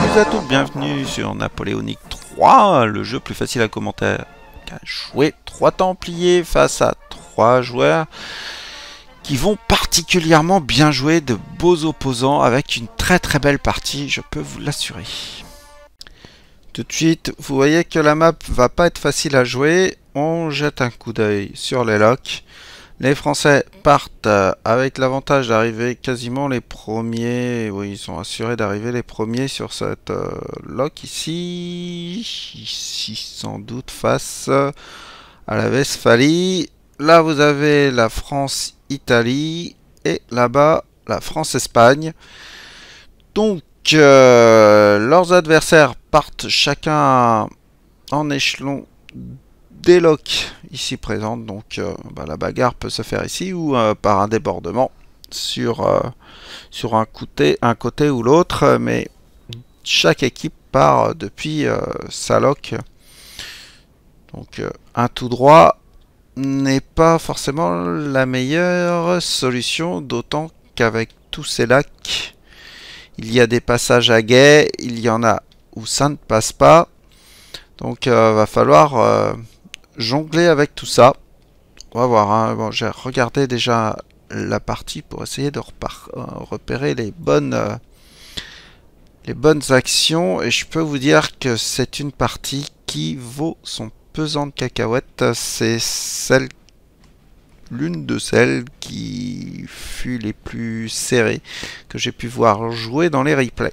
tous à toutes, bienvenue sur Napoléonique 3, le jeu plus facile à commenter qu'à jouer. 3 Templiers face à 3 joueurs qui vont particulièrement bien jouer, de beaux opposants avec une très belle partie, je peux vous l'assurer. Tout de suite, vous voyez que la map va pas être facile à jouer. On jette un coup d'œil sur les locks. Les Français partent avec l'avantage d'arriver quasiment les premiers. Oui, ils sont assurés d'arriver les premiers sur cette lock ici. Ici, sans doute, face à la Westphalie. Là, vous avez la France-Italie. Et là-bas, la France-Espagne. Donc, leurs adversaires partent chacun en échelon des locks ici présentes, donc la bagarre peut se faire ici ou par un débordement sur un côté ou l'autre, mais chaque équipe part depuis sa lock. Donc un tout droit n'est pas forcément la meilleure solution, d'autant qu'avec tous ces lacs, il y a des passages à guet, il y en a où ça ne passe pas, donc va falloir jongler avec tout ça. On va voir, hein. Bon, j'ai regardé déjà la partie pour essayer de repérer les bonnes actions, et je peux vous dire que c'est une partie qui vaut son pesant de cacahuètes. C'est l'une de celles qui fut les plus serrées que j'ai pu voir jouer dans les replays.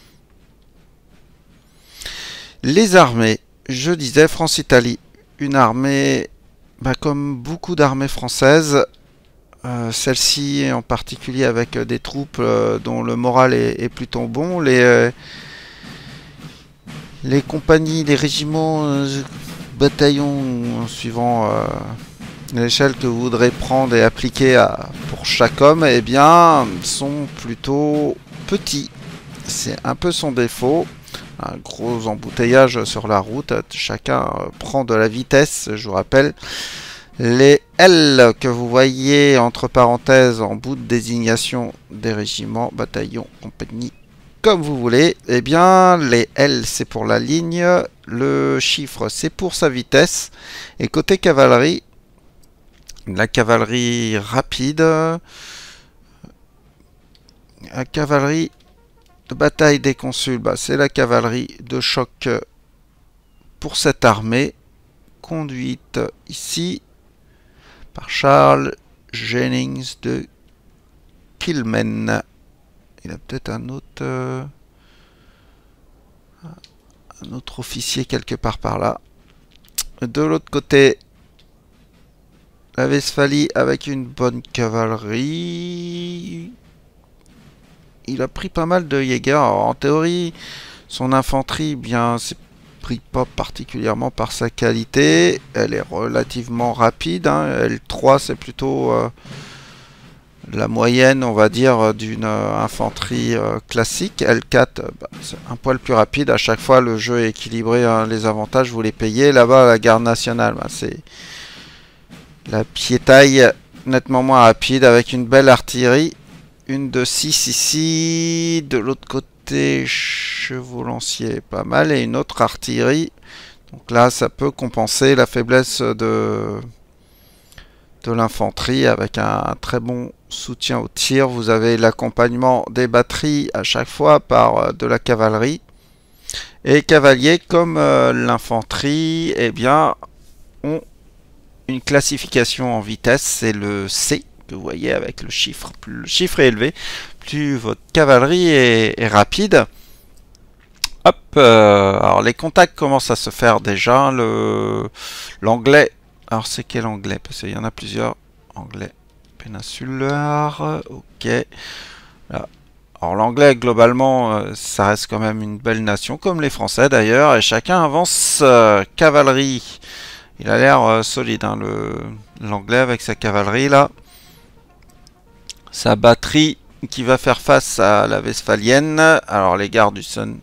Les armées, je disais France-Italie. Une armée, comme beaucoup d'armées françaises, celle-ci en particulier avec des troupes dont le moral est plutôt bon. Les compagnies, les régiments, bataillons, suivant l'échelle que vous voudrez prendre et appliquer pour chaque homme, eh bien, sont plutôt petits. C'est un peu son défaut. Un gros embouteillage sur la route, chacun prend de la vitesse. Je vous rappelle, les L que vous voyez entre parenthèses en bout de désignation des régiments, bataillons, compagnie, comme vous voulez, eh bien les L c'est pour la ligne, le chiffre c'est pour sa vitesse, et côté cavalerie, la cavalerie rapide, la cavalerie de bataille des consuls, c'est la cavalerie de choc pour cette armée, conduite ici par Charles Jennings de Kilmen. Il a peut-être un autre officier quelque part par là. De l'autre côté, la Westphalie avec une bonne cavalerie. Il a pris pas mal de Jäger. En théorie, son infanterie, c'est pris pas particulièrement par sa qualité. Elle est relativement rapide, hein. L3, c'est plutôt la moyenne, on va dire, d'une infanterie classique. L4, c'est un poil plus rapide. À chaque fois, le jeu est équilibré, hein. Les avantages, vous les payez. Là-bas, la garde nationale, c'est la piétaille nettement moins rapide avec une belle artillerie. Une de 6 ici, de l'autre côté chevaux lanciers pas mal, et une autre artillerie. Donc là ça peut compenser la faiblesse de l'infanterie avec un très bon soutien au tir. Vous avez l'accompagnement des batteries à chaque fois par de la cavalerie. Et cavaliers comme l'infanterie, eh bien, ont une classification en vitesse, c'est le C. Que vous voyez avec le chiffre. Plus le chiffre est élevé, plus votre cavalerie est rapide. Hop, alors les contacts commencent à se faire déjà. L'anglais, alors c'est quel anglais? Parce qu'il y en a plusieurs. Anglais péninsulaire, ok. Là. Alors l'anglais, globalement, ça reste quand même une belle nation, comme les Français d'ailleurs, et chacun avance cavalerie. Il a l'air solide, hein, l'anglais avec sa cavalerie là. Sa batterie qui va faire face à la Westphalienne. Alors les gardes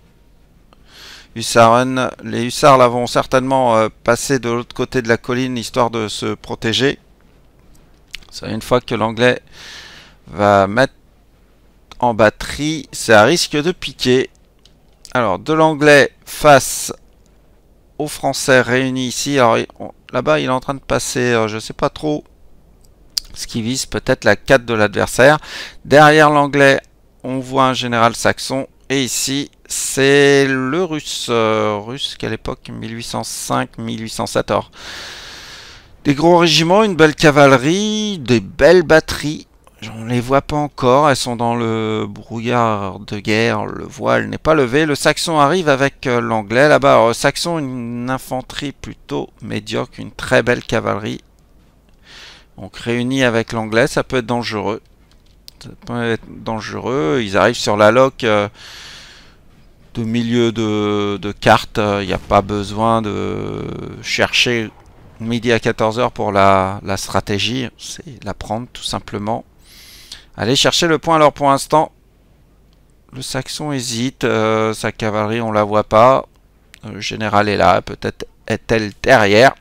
Hussaren, les hussards là vont certainement passer de l'autre côté de la colline histoire de se protéger. C'est une fois que l'anglais va mettre en batterie, ça risque de piquer. Alors, de l'anglais face aux Français réunis ici. Alors, là-bas, il est en train de passer, je sais pas trop ce qui vise, peut-être la 4 de l'adversaire. Derrière l'anglais, on voit un général saxon. Et ici, c'est le russe. Russe qu'à l'époque, 1805-1807. Alors, des gros régiments, une belle cavalerie, des belles batteries. On ne les voit pas encore, elles sont dans le brouillard de guerre, le voile n'est pas levé. Le saxon arrive avec l'anglais là-bas. Alors, le saxon, une infanterie plutôt médiocre, une très belle cavalerie. Donc réunis avec l'anglais, ça peut être dangereux. Ça peut être dangereux. Ils arrivent sur la loc de milieu de carte. Il n'y a pas besoin de chercher midi à 14 h pour la stratégie. C'est la prendre tout simplement. Allez chercher le point. Alors pour l'instant, le saxon hésite. Sa cavalerie, on la voit pas. Le général est là. Peut-être est-elle derrière.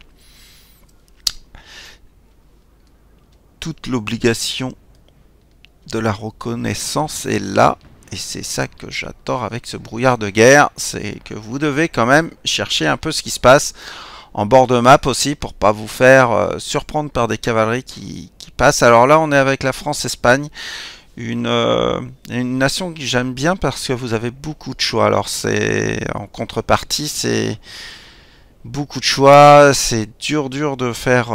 Toute l'obligation de la reconnaissance est là. Et c'est ça que j'adore avec ce brouillard de guerre. C'est que vous devez quand même chercher un peu ce qui se passe en bord de map aussi pour pas vous faire surprendre par des cavaleries qui passent. Alors là, on est avec la France-Espagne. Une nation que j'aime bien parce que vous avez beaucoup de choix. Alors c'est en contrepartie, c'est beaucoup de choix. C'est dur de faire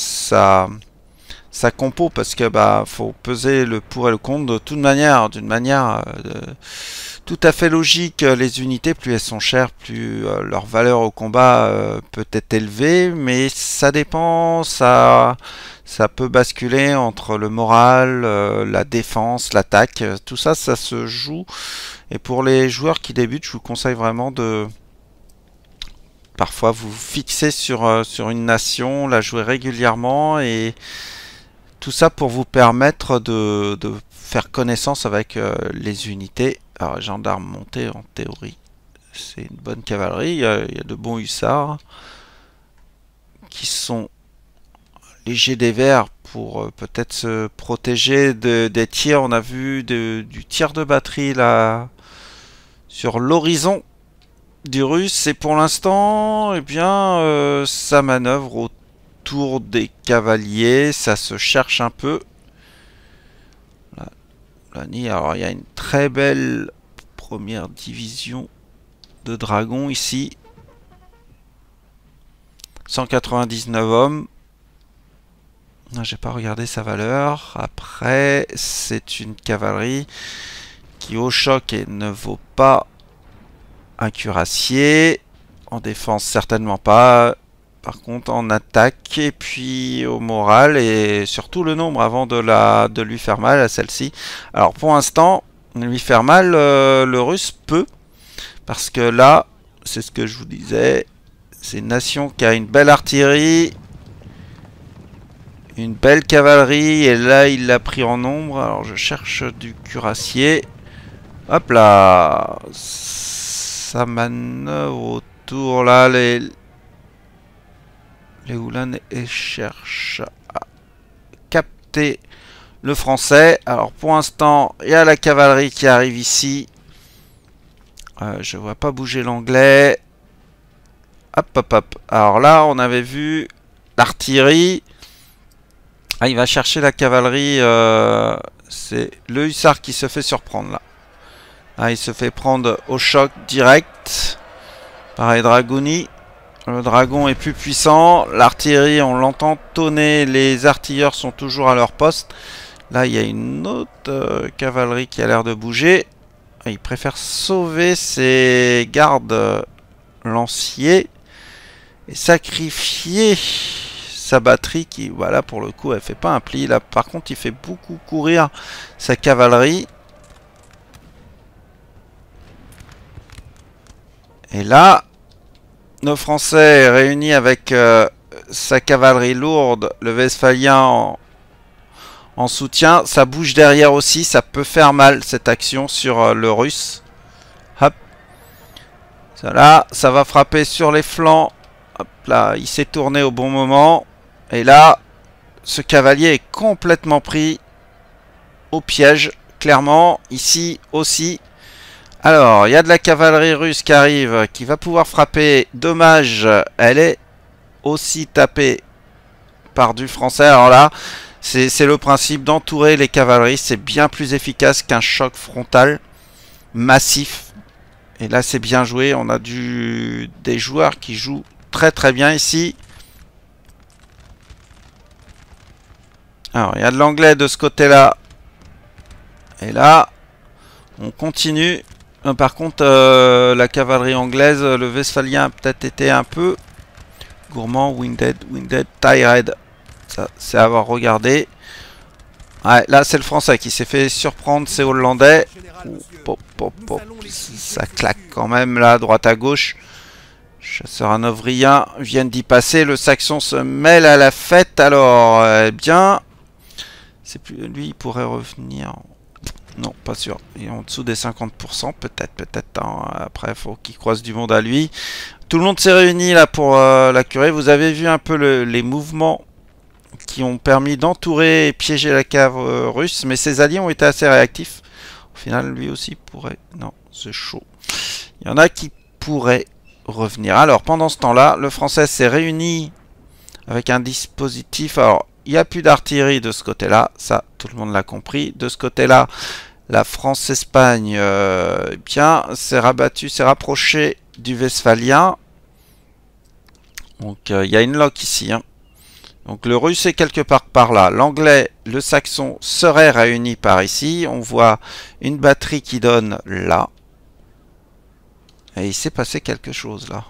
sa compo parce que bah faut peser le pour et le contre de toute manière, d'une manière tout à fait logique. Les unités, plus elles sont chères, plus leur valeur au combat peut être élevée, mais ça dépend, ça peut basculer entre le moral, la défense, l'attaque, tout ça, ça se joue. Et pour les joueurs qui débutent, je vous conseille vraiment de parfois vous fixer sur une nation, la jouer régulièrement et tout ça pour vous permettre de faire connaissance avec les unités. Alors, gendarme monté en théorie, c'est une bonne cavalerie. Il y a de bons hussards qui sont légers des verts pour peut-être se protéger des tirs. On a vu du tir de batterie là sur l'horizon du russe. Et pour l'instant, eh bien, ça manœuvre autour des cavaliers, ça se cherche un peu. Alors il y a une très belle première division de dragons ici. 199 hommes. J'ai pas regardé sa valeur. Après, c'est une cavalerie qui au choc et ne vaut pas un cuirassier. En défense, certainement pas. Par contre, en attaque et puis au moral et surtout le nombre avant de lui faire mal à celle-ci. Alors pour l'instant, lui faire mal, le russe peut. Parce que là, c'est ce que je vous disais, c'est une nation qui a une belle artillerie, une belle cavalerie. Et là, il l'a pris en nombre. Alors je cherche du cuirassier. Hop là, ça manœuvre autour là, les Uhlans et cherche à capter le français. Alors pour l'instant, il y a la cavalerie qui arrive ici. Je vois pas bouger l'anglais. Hop, hop, hop. Alors là, on avait vu l'artillerie. Ah, il va chercher la cavalerie. C'est le hussard qui se fait surprendre là. Ah, il se fait prendre au choc direct. Pareil, Dragouni. Le dragon est plus puissant. L'artillerie, on l'entend tonner. Les artilleurs sont toujours à leur poste. Là, il y a une autre cavalerie qui a l'air de bouger. Il préfère sauver ses gardes lanciers et sacrifier sa batterie qui, voilà, pour le coup, elle fait pas un pli. Là, par contre, il fait beaucoup courir sa cavalerie. Et là, nos Français réunis avec sa cavalerie lourde, le Westphalien en soutien, ça bouge derrière aussi, ça peut faire mal cette action sur le russe. Hop. Là, ça va frapper sur les flancs. Hop là, il s'est tourné au bon moment. Et là, ce cavalier est complètement pris au piège, clairement. Ici aussi. Alors, il y a de la cavalerie russe qui arrive, qui va pouvoir frapper. Dommage, elle est aussi tapée par du français. Alors là, c'est le principe d'entourer les cavaleries. C'est bien plus efficace qu'un choc frontal massif. Et là, c'est bien joué. On a des joueurs qui jouent très très bien ici. Alors, il y a de l'anglais de ce côté-là. Et là, on continue. Par contre, la cavalerie anglaise, le Westphalien a peut-être été un peu gourmand. Winded, tired. Ça, c'est à avoir regardé. Ouais, là, c'est le français qui s'est fait surprendre. C'est hollandais. Pop, pop, pop. Ça claque quand même là, droite à gauche. Chasseurs hanovriens viennent d'y passer. Le saxon se mêle à la fête. Alors, bien. C'est plus lui, il pourrait revenir. Non, pas sûr. Il est en dessous des 50%, peut-être. Hein. Après, il faut qu'il croise du monde à lui. Tout le monde s'est réuni là pour la curée. Vous avez vu un peu les mouvements qui ont permis d'entourer et piéger la cave russe. Mais ses alliés ont été assez réactifs. Au final, lui aussi pourrait... Non, c'est chaud. Il y en a qui pourraient revenir. Alors, pendant ce temps-là, le français s'est réuni avec un dispositif... Alors, il n'y a plus d'artillerie de ce côté-là. Ça, tout le monde l'a compris. De ce côté-là... La France-Espagne, bien, s'est rabattu, s'est rapproché du Westphalien. Donc, il y a une lock ici. Hein. Donc, le russe est quelque part par là. L'anglais, le saxon seraient réunis par ici. On voit une batterie qui donne là. Et il s'est passé quelque chose là.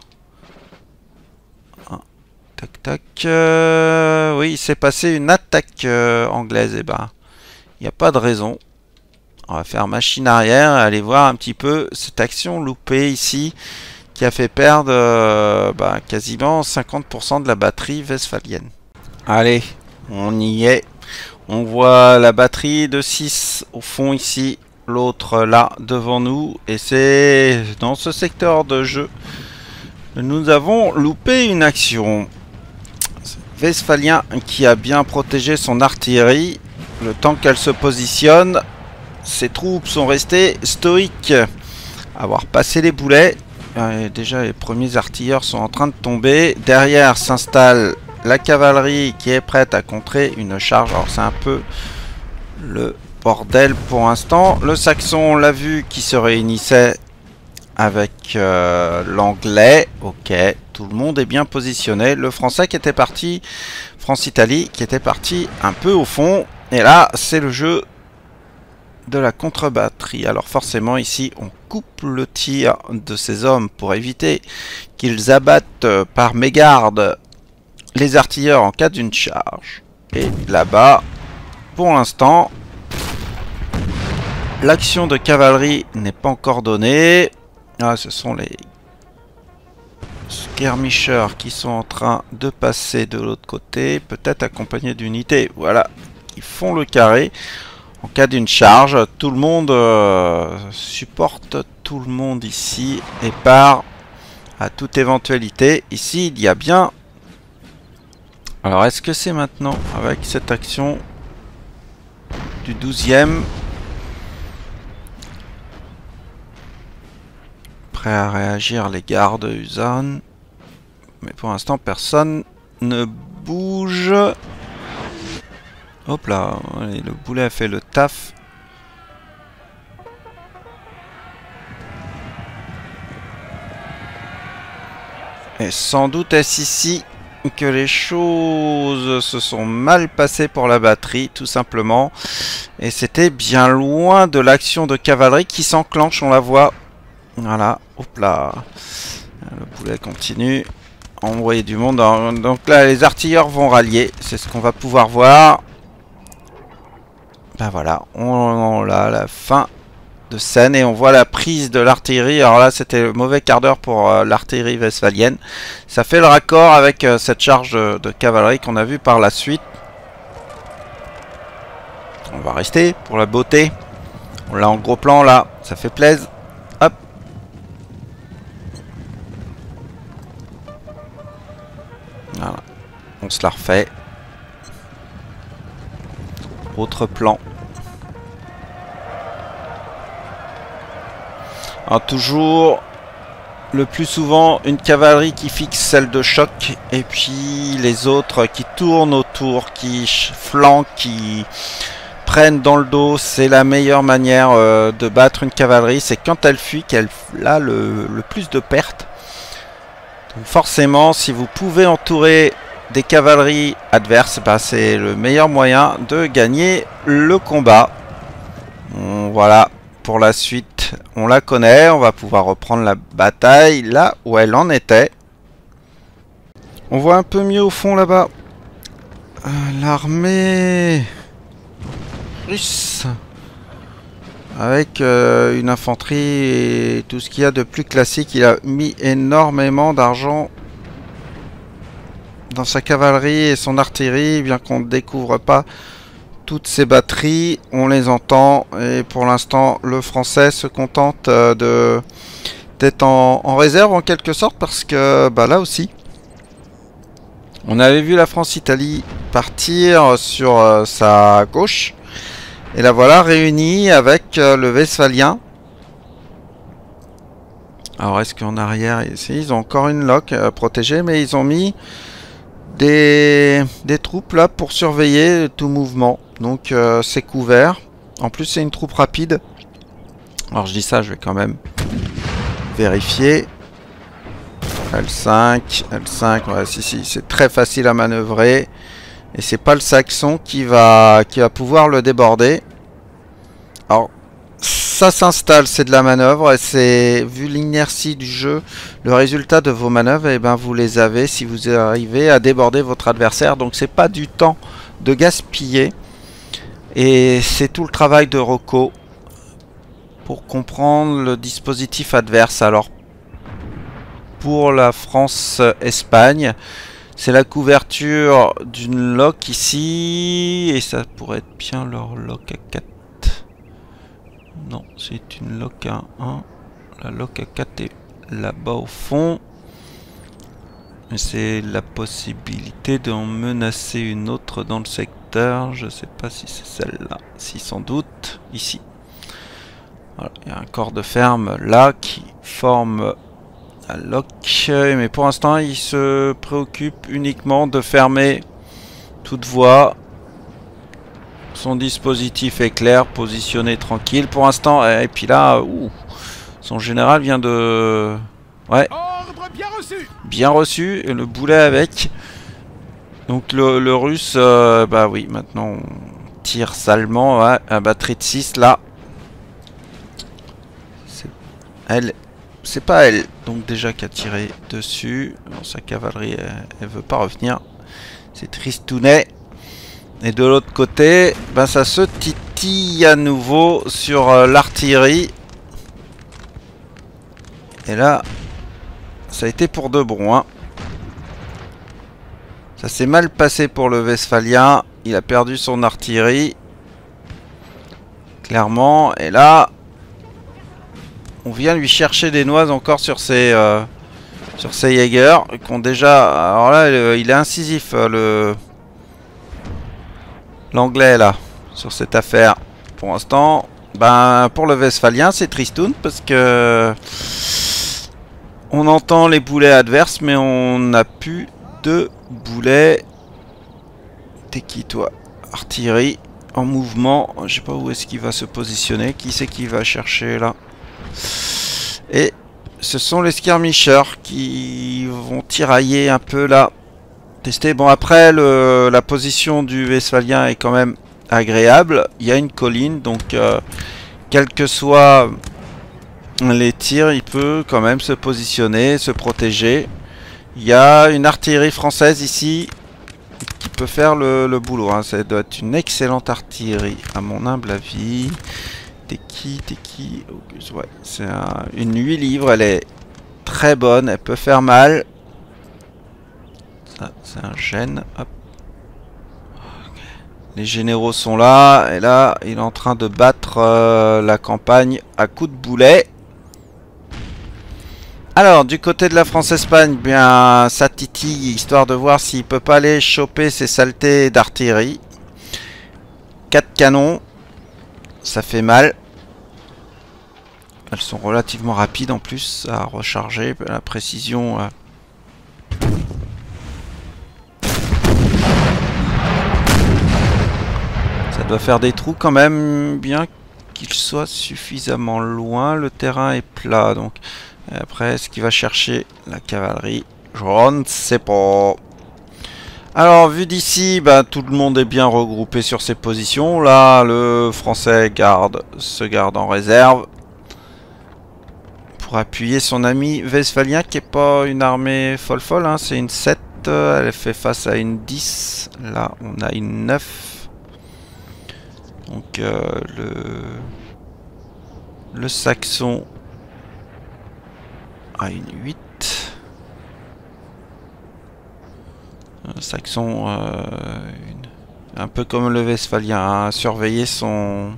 Ah, tac, tac. Oui, il s'est passé une attaque anglaise. Et ben, il n'y a pas de raison. On va faire machine arrière et aller voir un petit peu cette action loupée ici qui a fait perdre quasiment 50% de la batterie westphalienne. Allez, on y est. On voit la batterie de 6 au fond ici, l'autre là devant nous. Et c'est dans ce secteur de jeu que nous avons loupé une action. Westphalien qui a bien protégé son artillerie le temps qu'elle se positionne. Ses troupes sont restées stoïques, avoir passé les boulets. Déjà, les premiers artilleurs sont en train de tomber. Derrière s'installe la cavalerie qui est prête à contrer une charge. Alors, c'est un peu le bordel pour l'instant. Le saxon, on l'a vu, qui se réunissait avec l'anglais. Ok, tout le monde est bien positionné. Le français qui était parti, France-Italie, qui était parti un peu au fond. Et là, c'est le jeu de la contre-batterie. Alors forcément ici on coupe le tir de ces hommes pour éviter qu'ils abattent par mégarde les artilleurs en cas d'une charge. Et là-bas, pour l'instant, l'action de cavalerie n'est pas encore donnée. Ah, ce sont les skirmishers qui sont en train de passer de l'autre côté, peut-être accompagnés d'unités. Voilà, ils font le carré. En cas d'une charge, tout le monde supporte tout le monde ici et part à toute éventualité. Ici, il y a bien... Alors, est-ce que c'est maintenant avec cette action du 12e? Prêt à réagir les gardes Usan. Mais pour l'instant, personne ne bouge. Hop là, allez, le boulet a fait le taf. Et sans doute est-ce ici que les choses se sont mal passées pour la batterie, tout simplement. Et c'était bien loin de l'action de cavalerie qui s'enclenche, on la voit. Voilà, hop là. Le boulet continue. Envoyer du monde. Donc là, les artilleurs vont rallier, c'est ce qu'on va pouvoir voir. Ben voilà, on a la fin de scène et on voit la prise de l'artillerie. Alors là, c'était le mauvais quart d'heure pour l'artillerie westphalienne. Ça fait le raccord avec cette charge de cavalerie qu'on a vu par la suite. On va rester pour la beauté. On l'a en gros plan là, ça fait plaisir. Hop. Voilà, on se la refait. Autre plan. Alors, toujours, le plus souvent, une cavalerie qui fixe celle de choc, et puis les autres qui tournent autour, qui flanquent, qui prennent dans le dos. C'est la meilleure manière de battre une cavalerie. C'est quand elle fuit qu'elle a le plus de pertes. Donc forcément, si vous pouvez entourer des cavaleries adverses, bah, c'est le meilleur moyen de gagner le combat. Bon, voilà, pour la suite, on la connaît. On va pouvoir reprendre la bataille là où elle en était. On voit un peu mieux au fond là-bas. L'armée russe. Avec une infanterie et tout ce qu'il y a de plus classique. Il a mis énormément d'argent dans sa cavalerie et son artillerie, bien qu'on ne découvre pas toutes ces batteries, on les entend. Et pour l'instant, le français se contente d'être en réserve en quelque sorte, parce que bah, là aussi, on avait vu la France-Italie partir sur sa gauche. Et la voilà réunie avec le Westphalien. Alors est-ce qu'en arrière, ici, ils ont encore une loque protégée, mais ils ont mis des troupes là pour surveiller tout mouvement. Donc c'est couvert. En plus c'est une troupe rapide. Alors je dis ça, je vais quand même vérifier. L5, L5, ouais, si, c'est très facile à manœuvrer. Et c'est pas le Saxon qui va pouvoir le déborder. Alors, ça s'installe, c'est de la manœuvre. Et c'est, vu l'inertie du jeu, le résultat de vos manœuvres, et ben vous les avez si vous arrivez à déborder votre adversaire. Donc c'est pas du temps de gaspiller. Et c'est tout le travail de Rocco pour comprendre le dispositif adverse. Alors, pour la France-Espagne, c'est la couverture d'une lock ici. Et ça pourrait être bien leur lock à 4. Non, c'est une lock à 1. La lock à 4 est là-bas au fond. Mais c'est la possibilité d'en menacer une autre dans le secteur. Je ne sais pas si c'est celle-là. Si, sans doute. Ici. Voilà, il y a un corps de ferme là qui forme la lock. Mais pour l'instant, il se préoccupe uniquement de fermer toute voie. Son dispositif est clair, positionné tranquille pour l'instant. Et puis là, son général vient de... Ouais. Ordre bien reçu. Bien reçu. Et le boulet avec. Donc le russe, bah oui, maintenant on tire salement. Ouais, à batterie de 6 là. Elle, c'est pas elle. Donc déjà qui a tiré dessus. Bon, sa cavalerie, elle veut pas revenir. C'est Tristounet. Et de l'autre côté, ben ça se titille à nouveau sur l'artillerie. Et là, ça a été pour de bon. Hein. Ça s'est mal passé pour le Westphalien. Il a perdu son artillerie. Clairement. Et là, on vient lui chercher des noises encore sur ses Jaeger. Qui ont déjà... Alors là, il est incisif, l'anglais là, sur cette affaire. Pour l'instant, ben pour le Westphalien, c'est tristoun parce que on entend les boulets adverses, mais on n'a plus de boulets. T'es qui toi? Artillerie en mouvement. Je sais pas où est-ce qu'il va se positionner. Qui c'est qui va chercher là? Et ce sont les skirmishers qui vont tirailler un peu là. Tester. Bon, après, la position du Westphalien est quand même agréable. Il y a une colline, donc quels que soient les tirs, il peut quand même se positionner, se protéger. Il y a une artillerie française ici qui peut faire le boulot. Hein. Ça doit être une excellente artillerie, à mon humble avis. T'es qui? Ouais, c'est une 8 livres, elle est très bonne, elle peut faire mal. C'est un gène. Hop. Les généraux sont là. Et là, il est en train de battre la campagne à coups de boulet. Alors, du côté de la France-Espagne, bien, ça titille, histoire de voir s'il peut pas aller choper ces saletés d'artillerie. 4 canons. Ça fait mal. Elles sont relativement rapides en plus à recharger. La précision... ça doit faire des trous quand même, bien qu'il soit suffisamment loin. Le terrain est plat, donc... Après, est-ce qu'il va chercher la cavalerie? Je ne sais pas. Alors, vu d'ici, bah, tout le monde est bien regroupé sur ses positions. Là, le français se garde en réserve. Pour appuyer son ami westphalien, qui n'est pas une armée folle, hein. C'est une 7. Elle fait face à une 10. Là, on a une 9. Donc, le saxon a une 8. Le saxon, un peu comme le westphalien, hein, a surveillé son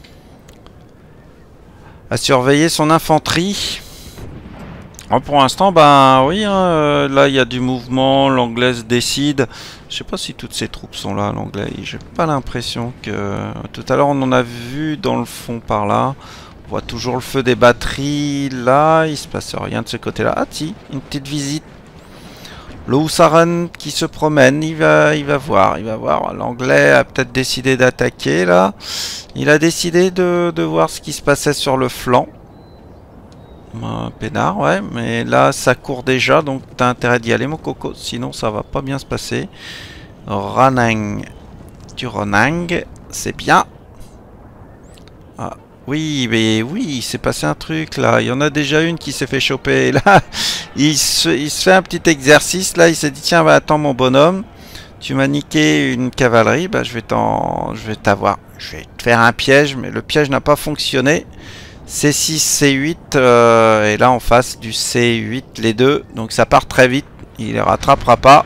infanterie. Alors pour l'instant, ben oui, hein, là il y a du mouvement, l'anglaise décide. Je sais pas si toutes ces troupes sont là, l'anglais. J'ai pas l'impression que... Tout à l'heure on en a vu dans le fond par là. On voit toujours le feu des batteries. Là, il se passe rien de ce côté-là. Ah si, une petite visite. Le Husaren qui se promène, il va voir. L'anglais a peut-être décidé d'attaquer là. Il a décidé de voir ce qui se passait sur le flanc. Peinard, ouais, mais là ça court déjà, donc t'as intérêt d'y aller mon coco, sinon ça va pas bien se passer. Ranang, du Ranang, c'est bien. Ah, oui, mais oui, il s'est passé un truc là. Il y en a déjà une qui s'est fait choper. Là, il se fait un petit exercice. Là, il s'est dit tiens, bah, attends mon bonhomme, tu m'as niqué une cavalerie, bah je vais t'avoir. Je vais te faire un piège, mais le piège n'a pas fonctionné. C6, C8, et là en face du C8, les deux. Donc ça part très vite, il les rattrapera pas.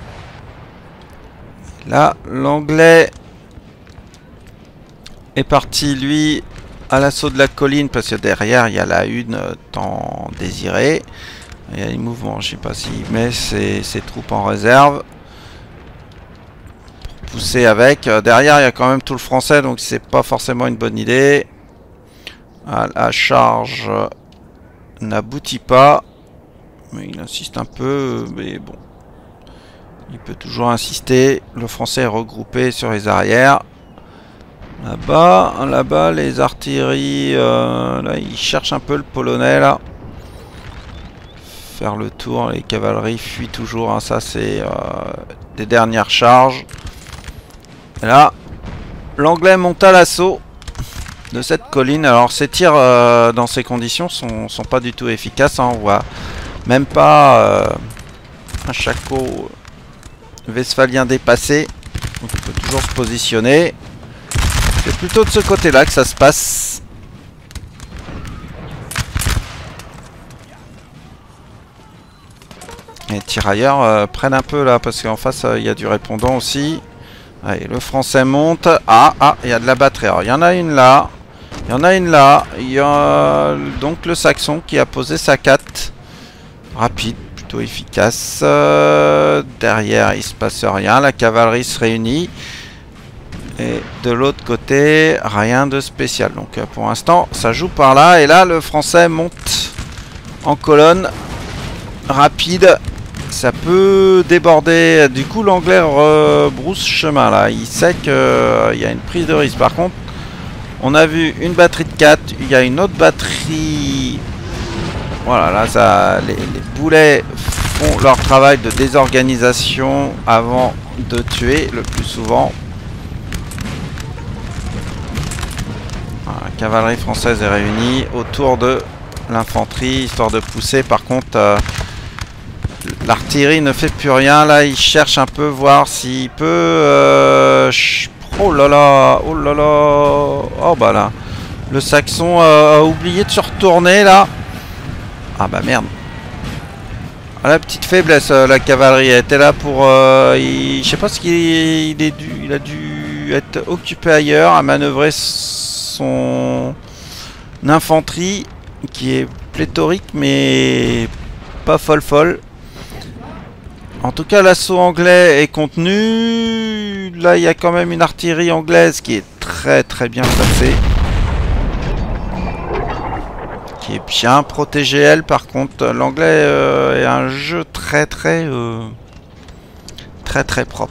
Là, l'anglais est parti, lui, à l'assaut de la colline, parce que derrière, il y a la une tant désirée. Il y a des mouvements, je sais pas s'il met ses troupes en réserve. Pour pousser avec. Derrière, il y a quand même tout le français, donc c'est pas forcément une bonne idée. La charge n'aboutit pas. Mais il insiste un peu. Mais bon. Il peut toujours insister. Le français est regroupé sur les arrières. Là-bas, les artilleries. Là, ils cherchent un peu le polonais. Là. Faire le tour. Les cavaleries fuient toujours. Hein, ça, c'est des dernières charges. Et là, l'anglais monte à l'assaut de cette colline. Alors ces tirs dans ces conditions sont pas du tout efficaces, hein. On voit même pas un shako westphalien dépassé, donc il peut toujours se positionner. C'est plutôt de ce côté là que ça se passe. Les tirailleurs prennent un peu là parce qu'en face il y a du répondant aussi. Allez, le français monte. Il y a de la batterie. Alors il y en a une là. Il y en a une là. Il y a donc le saxon qui a posé sa 4. Rapide, plutôt efficace. Derrière, il se passe rien. La cavalerie se réunit. Et de l'autre côté, rien de spécial. Donc pour l'instant, ça joue par là. Et là, le français monte en colonne. Rapide. Ça peut déborder. Du coup, l'anglais rebrousse chemin là. Il sait qu'il y a une prise de risque. Par contre, on a vu une batterie de 4, il y a une autre batterie. Voilà, là, ça, les boulets font leur travail de désorganisation avant de tuer le plus souvent. Voilà, la cavalerie française est réunie autour de l'infanterie, histoire de pousser. Par contre, l'artillerie ne fait plus rien. Là, il cherche un peu, voir s'il peut... Oh là là, oh là là. Oh bah là. Le saxon a oublié de se retourner là. Ah bah merde. Ah, la petite faiblesse, la cavalerie. Elle était là pour... je sais pas ce qu'il il a dû être occupé ailleurs à manœuvrer son infanterie qui est pléthorique mais pas folle. En tout cas, l'assaut anglais est contenu. Là, il y a quand même une artillerie anglaise qui est très bien placée. qui est bien protégée elle. Par contre, l'anglais est un jeu très propre.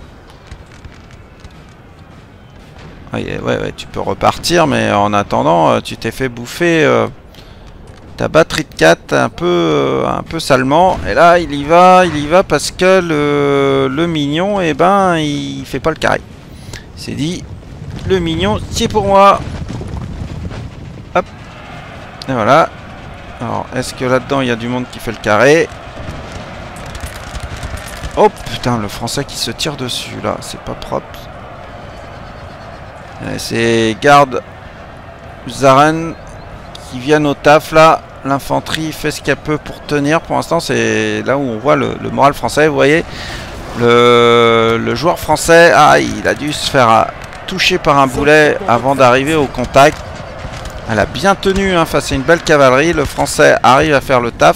Ouais, tu peux repartir, mais en attendant, tu t'es fait bouffer ta batterie de 4 un peu salement. Et là, il y va parce que le mignon, eh ben, il fait pas le carré. Il s'est dit, le mignon, c'est pour moi. Hop. Et voilà. Alors, est-ce que là-dedans, il y a du monde qui fait le carré? Oh putain, le français qui se tire dessus, là, c'est pas propre. C'est garde Zaren qui viennent au taf là. L'infanterie fait ce qu'elle peut pour tenir. Pour l'instant, c'est là où on voit le moral français. Vous voyez, le joueur français, il a dû se faire toucher par un boulet avant d'arriver au contact. Elle a bien tenu hein, face à une belle cavalerie. Le français arrive à faire le taf.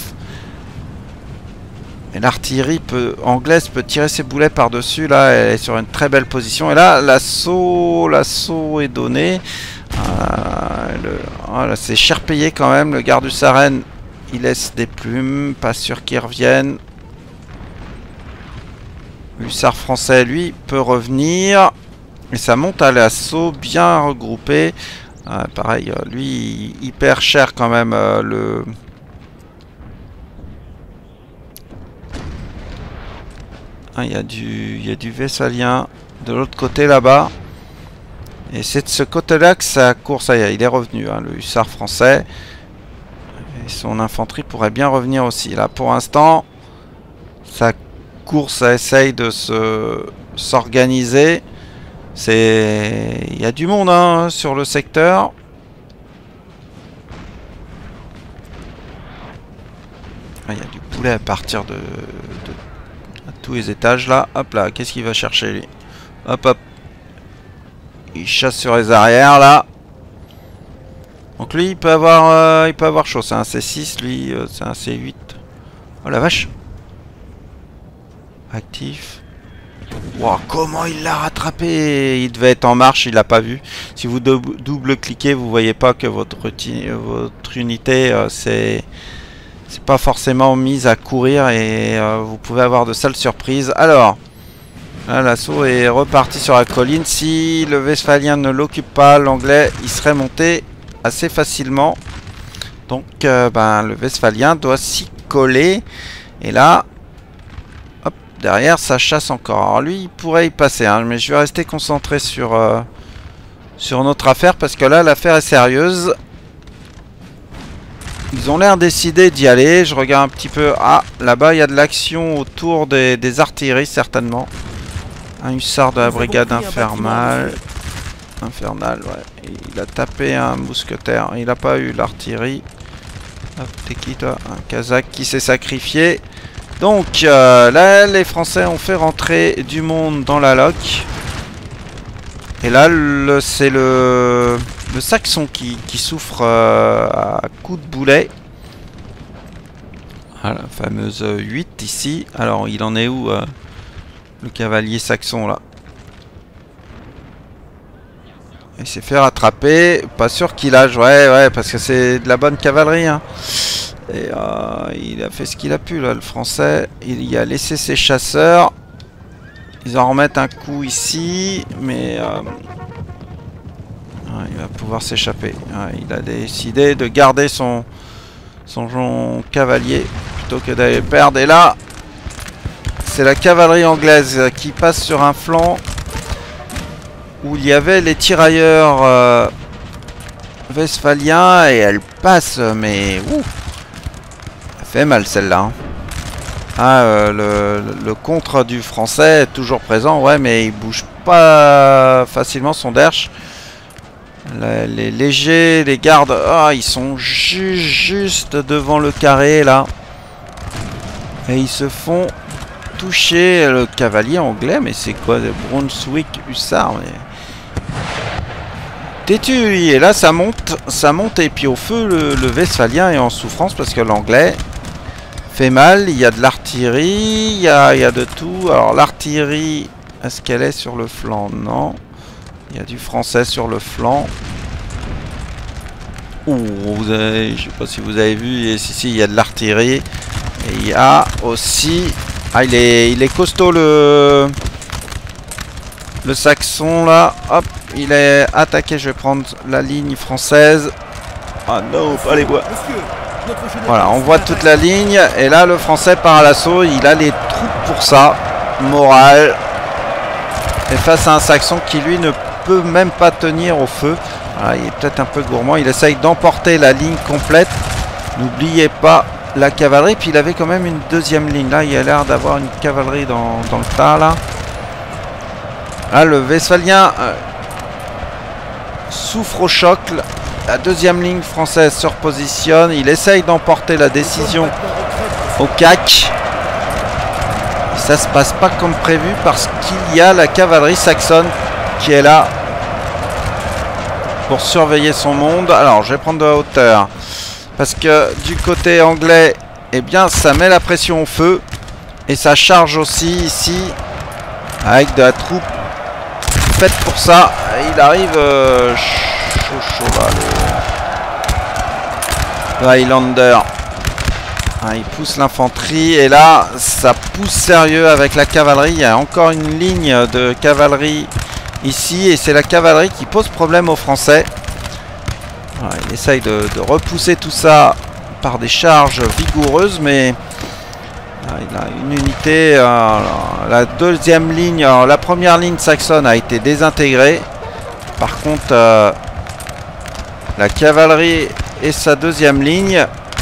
Et l'artillerie anglaise peut tirer ses boulets par-dessus. Là, elle est sur une très belle position. Et là, l'assaut est donné. Voilà, c'est cher payé quand même. Le garde du Sarenne, il laisse des plumes. Pas sûr qu'il revienne. L'hussard français, lui, peut revenir. Et ça monte à l'assaut bien regroupé. Pareil, lui, il perd cher quand même il y a du Westphalien de l'autre côté là-bas. Et c'est de ce côté-là que sa course, il est revenu, hein, le hussard français. Et son infanterie pourrait bien revenir aussi. Là, pour l'instant, sa course essaye de s'organiser. Il y a du monde hein, sur le secteur. Il y a du poulet à partir de tous les étages là. Hop là, qu'est-ce qu'il va chercher lui? Hop. Il chasse sur les arrières là. Donc lui il peut avoir chaud. C'est un C6 lui, c'est un C8. Oh la vache. Actif. Wow, comment il l'a rattrapé? Il devait être en marche, il l'a pas vu. Si vous double-cliquez, vous voyez pas que votre unité c'est pas forcément mise à courir et vous pouvez avoir de sales surprises. Alors, l'assaut est reparti sur la colline. Si le Westphalien ne l'occupe pas, l'anglais, il serait monté assez facilement. Donc, le Westphalien doit s'y coller. Et là, hop, derrière, ça chasse encore. Alors lui, il pourrait y passer, hein, mais je vais rester concentré sur notre affaire parce que là, l'affaire est sérieuse. Ils ont l'air décidés d'y aller. Je regarde un petit peu. Ah, là-bas, il y a de l'action autour des artilleries, certainement. Un hussard de la brigade infernale. Infernal, ouais. Il a tapé un mousquetaire. Il n'a pas eu l'artillerie. Hop, t'es qui, toi? Un Kazakh qui s'est sacrifié. Donc, là, les Français ont fait rentrer du monde dans la loque. Et là, c'est le Saxon qui souffre à coups de boulet. Voilà, la fameuse 8 ici. Alors, il en est où le cavalier saxon là? Il s'est fait rattraper. Pas sûr qu'il a joué. Ouais, parce que c'est de la bonne cavalerie. Hein. Et il a fait ce qu'il a pu là, le français. Il y a laissé ses chasseurs. Ils en remettent un coup ici. Mais il va pouvoir s'échapper. Il a décidé de garder son cavalier plutôt que d'aller perdre. Et là, c'est la cavalerie anglaise qui passe sur un flanc où il y avait les tirailleurs westphaliens et elle passe, mais ouh, ça fait mal celle-là. Hein. Le contre du français est toujours présent, ouais, mais il bouge pas facilement son derche. Les légers, les gardes, ils sont juste devant le carré là. Et ils se font toucher. Le cavalier anglais, mais c'est quoi, le Brunswick hussard, mais... Têtu, et là ça monte, et puis au feu, le Westphalien est en souffrance parce que l'anglais fait mal. Il y a de l'artillerie, il y a de tout. Alors l'artillerie, est-ce qu'elle est sur le flanc? Non. Il y a du français sur le flanc. Je sais pas si vous avez vu, ici il y a de l'artillerie. Et il y a aussi... Ah, il est costaud le Saxon là. Hop, il est attaqué. Je vais prendre la ligne française. Ah non, pas les bois. Voilà, on voit toute la ligne. Et là, le Français part à l'assaut. Il a les troupes pour ça. Morale. Et face à un Saxon qui lui ne peut même pas tenir au feu. Voilà, il est peut-être un peu gourmand. Il essaye d'emporter la ligne complète. N'oubliez pas la cavalerie. Puis il avait quand même une deuxième ligne. Là, il a l'air d'avoir une cavalerie dans le tas là. Là, le Westphalien souffre au choc. La deuxième ligne française se repositionne. Il essaye d'emporter la décision au CAC. Ça se passe pas comme prévu parce qu'il y a la cavalerie saxonne qui est là pour surveiller son monde. Alors, je vais prendre de la hauteur parce que du côté anglais, eh bien, ça met la pression au feu et ça charge aussi ici avec de la troupe faite pour ça. Il arrive chaud là, le Highlander. Ah, il pousse l'infanterie et là ça pousse sérieux avec la cavalerie. Il y a encore une ligne de cavalerie ici et c'est la cavalerie qui pose problème aux Français. Voilà, il essaye de repousser tout ça par des charges vigoureuses, mais il a une unité. La deuxième ligne, la première ligne saxonne a été désintégrée. Par contre, la cavalerie et sa deuxième ligne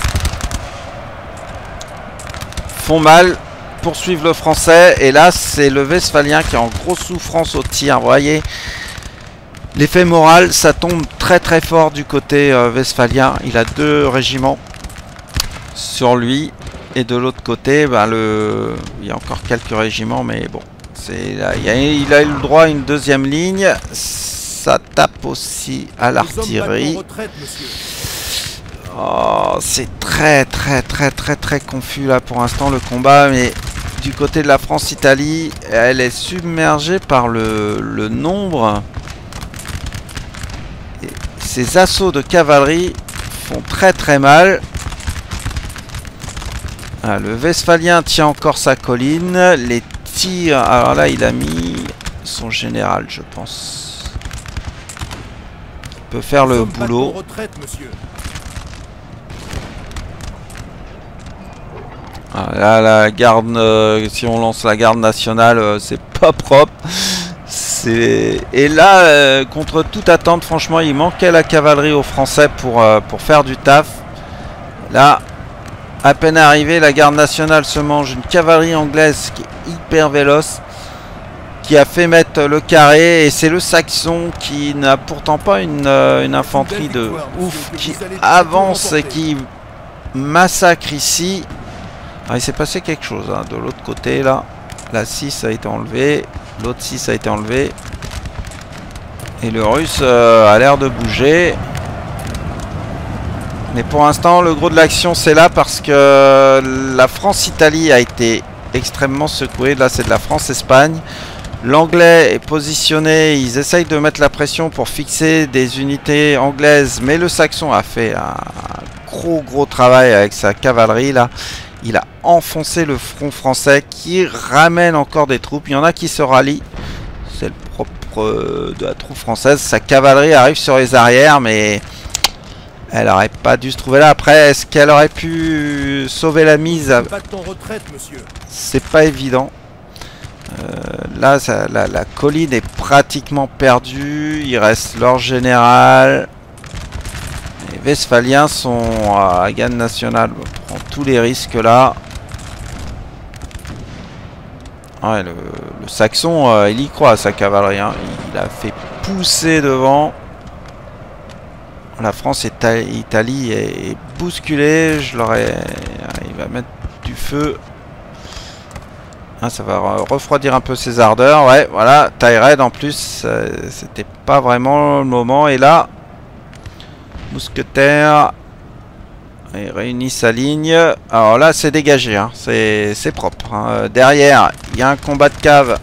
font mal, poursuivent le Français. Et là, c'est le Westphalien qui est en grosse souffrance au tir. Vous voyez, l'effet moral, ça tombe très très fort du côté westphalien. Il a 2 régiments sur lui. Et de l'autre côté, ben il y a encore quelques régiments, mais bon, il a eu le droit à une deuxième ligne. Ça tape aussi à l'artillerie. Oh, c'est très confus là pour l'instant le combat, mais du côté de la France-Italie, elle est submergée par le nombre. Et ces assauts de cavalerie font très mal. Ah, le Westphalien tient encore sa colline. Les tirs... Alors là, il a mis son général, je pense. Il peut faire le boulot. Ah, là, la garde... si on lance la garde nationale, c'est pas propre. Et là, contre toute attente, franchement, il manquait la cavalerie aux Français pour faire du taf. Là... À peine arrivé, la garde nationale se mange une cavalerie anglaise qui est hyper véloce, qui a fait mettre le carré, et c'est le Saxon qui n'a pourtant pas une infanterie de ouf, qui avance et qui massacre ici. Alors, il s'est passé quelque chose hein, de l'autre côté là. La 6 a été enlevée, l'autre 6 a été enlevée. Et le Russe a l'air de bouger. Mais pour l'instant, le gros de l'action, c'est là parce que la France-Italie a été extrêmement secouée. Là, c'est de la France-Espagne. L'anglais est positionné. Ils essayent de mettre la pression pour fixer des unités anglaises. Mais le Saxon a fait un gros travail avec sa cavalerie. Là, il a enfoncé le front français qui ramène encore des troupes. Il y en a qui se rallient. C'est le propre de la troupe française. Sa cavalerie arrive sur les arrières, mais... elle aurait pas dû se trouver là. Après, est-ce qu'elle aurait pu sauver la mise? C'est pas évident. Là, la colline est pratiquement perdue. Il reste leur général. Les Westphaliens sont à garde nationale. On prend tous les risques là. Ouais, le Saxon, il y croit à sa cavalerie. Hein. Il a fait pousser devant. La France-Italie est bousculée. Il va mettre du feu. Ah, ça va refroidir un peu ses ardeurs. Ouais, voilà. Taille raide en plus. C'était pas vraiment le moment. Et là, mousquetaire. Il réunit sa ligne. Alors là, c'est dégagé. Hein. C'est propre. Hein. Derrière, il y a un combat de cave.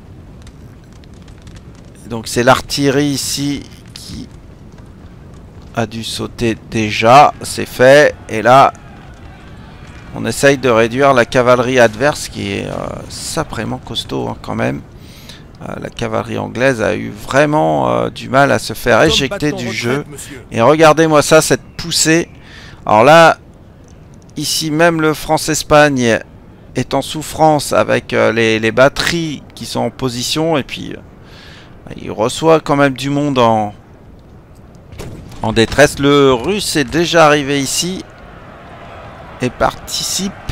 Donc c'est l'artillerie ici qui a dû sauter déjà. C'est fait. Et là, on essaye de réduire la cavalerie adverse qui est sacrément costaud hein, quand même. La cavalerie anglaise a eu vraiment du mal à se faire éjecter du jeu. Et regardez-moi ça, cette poussée. Alors là, ici même le France-Espagne est en souffrance avec les batteries qui sont en position. Et puis, il reçoit quand même du monde en détresse. Le Russe est déjà arrivé ici et participe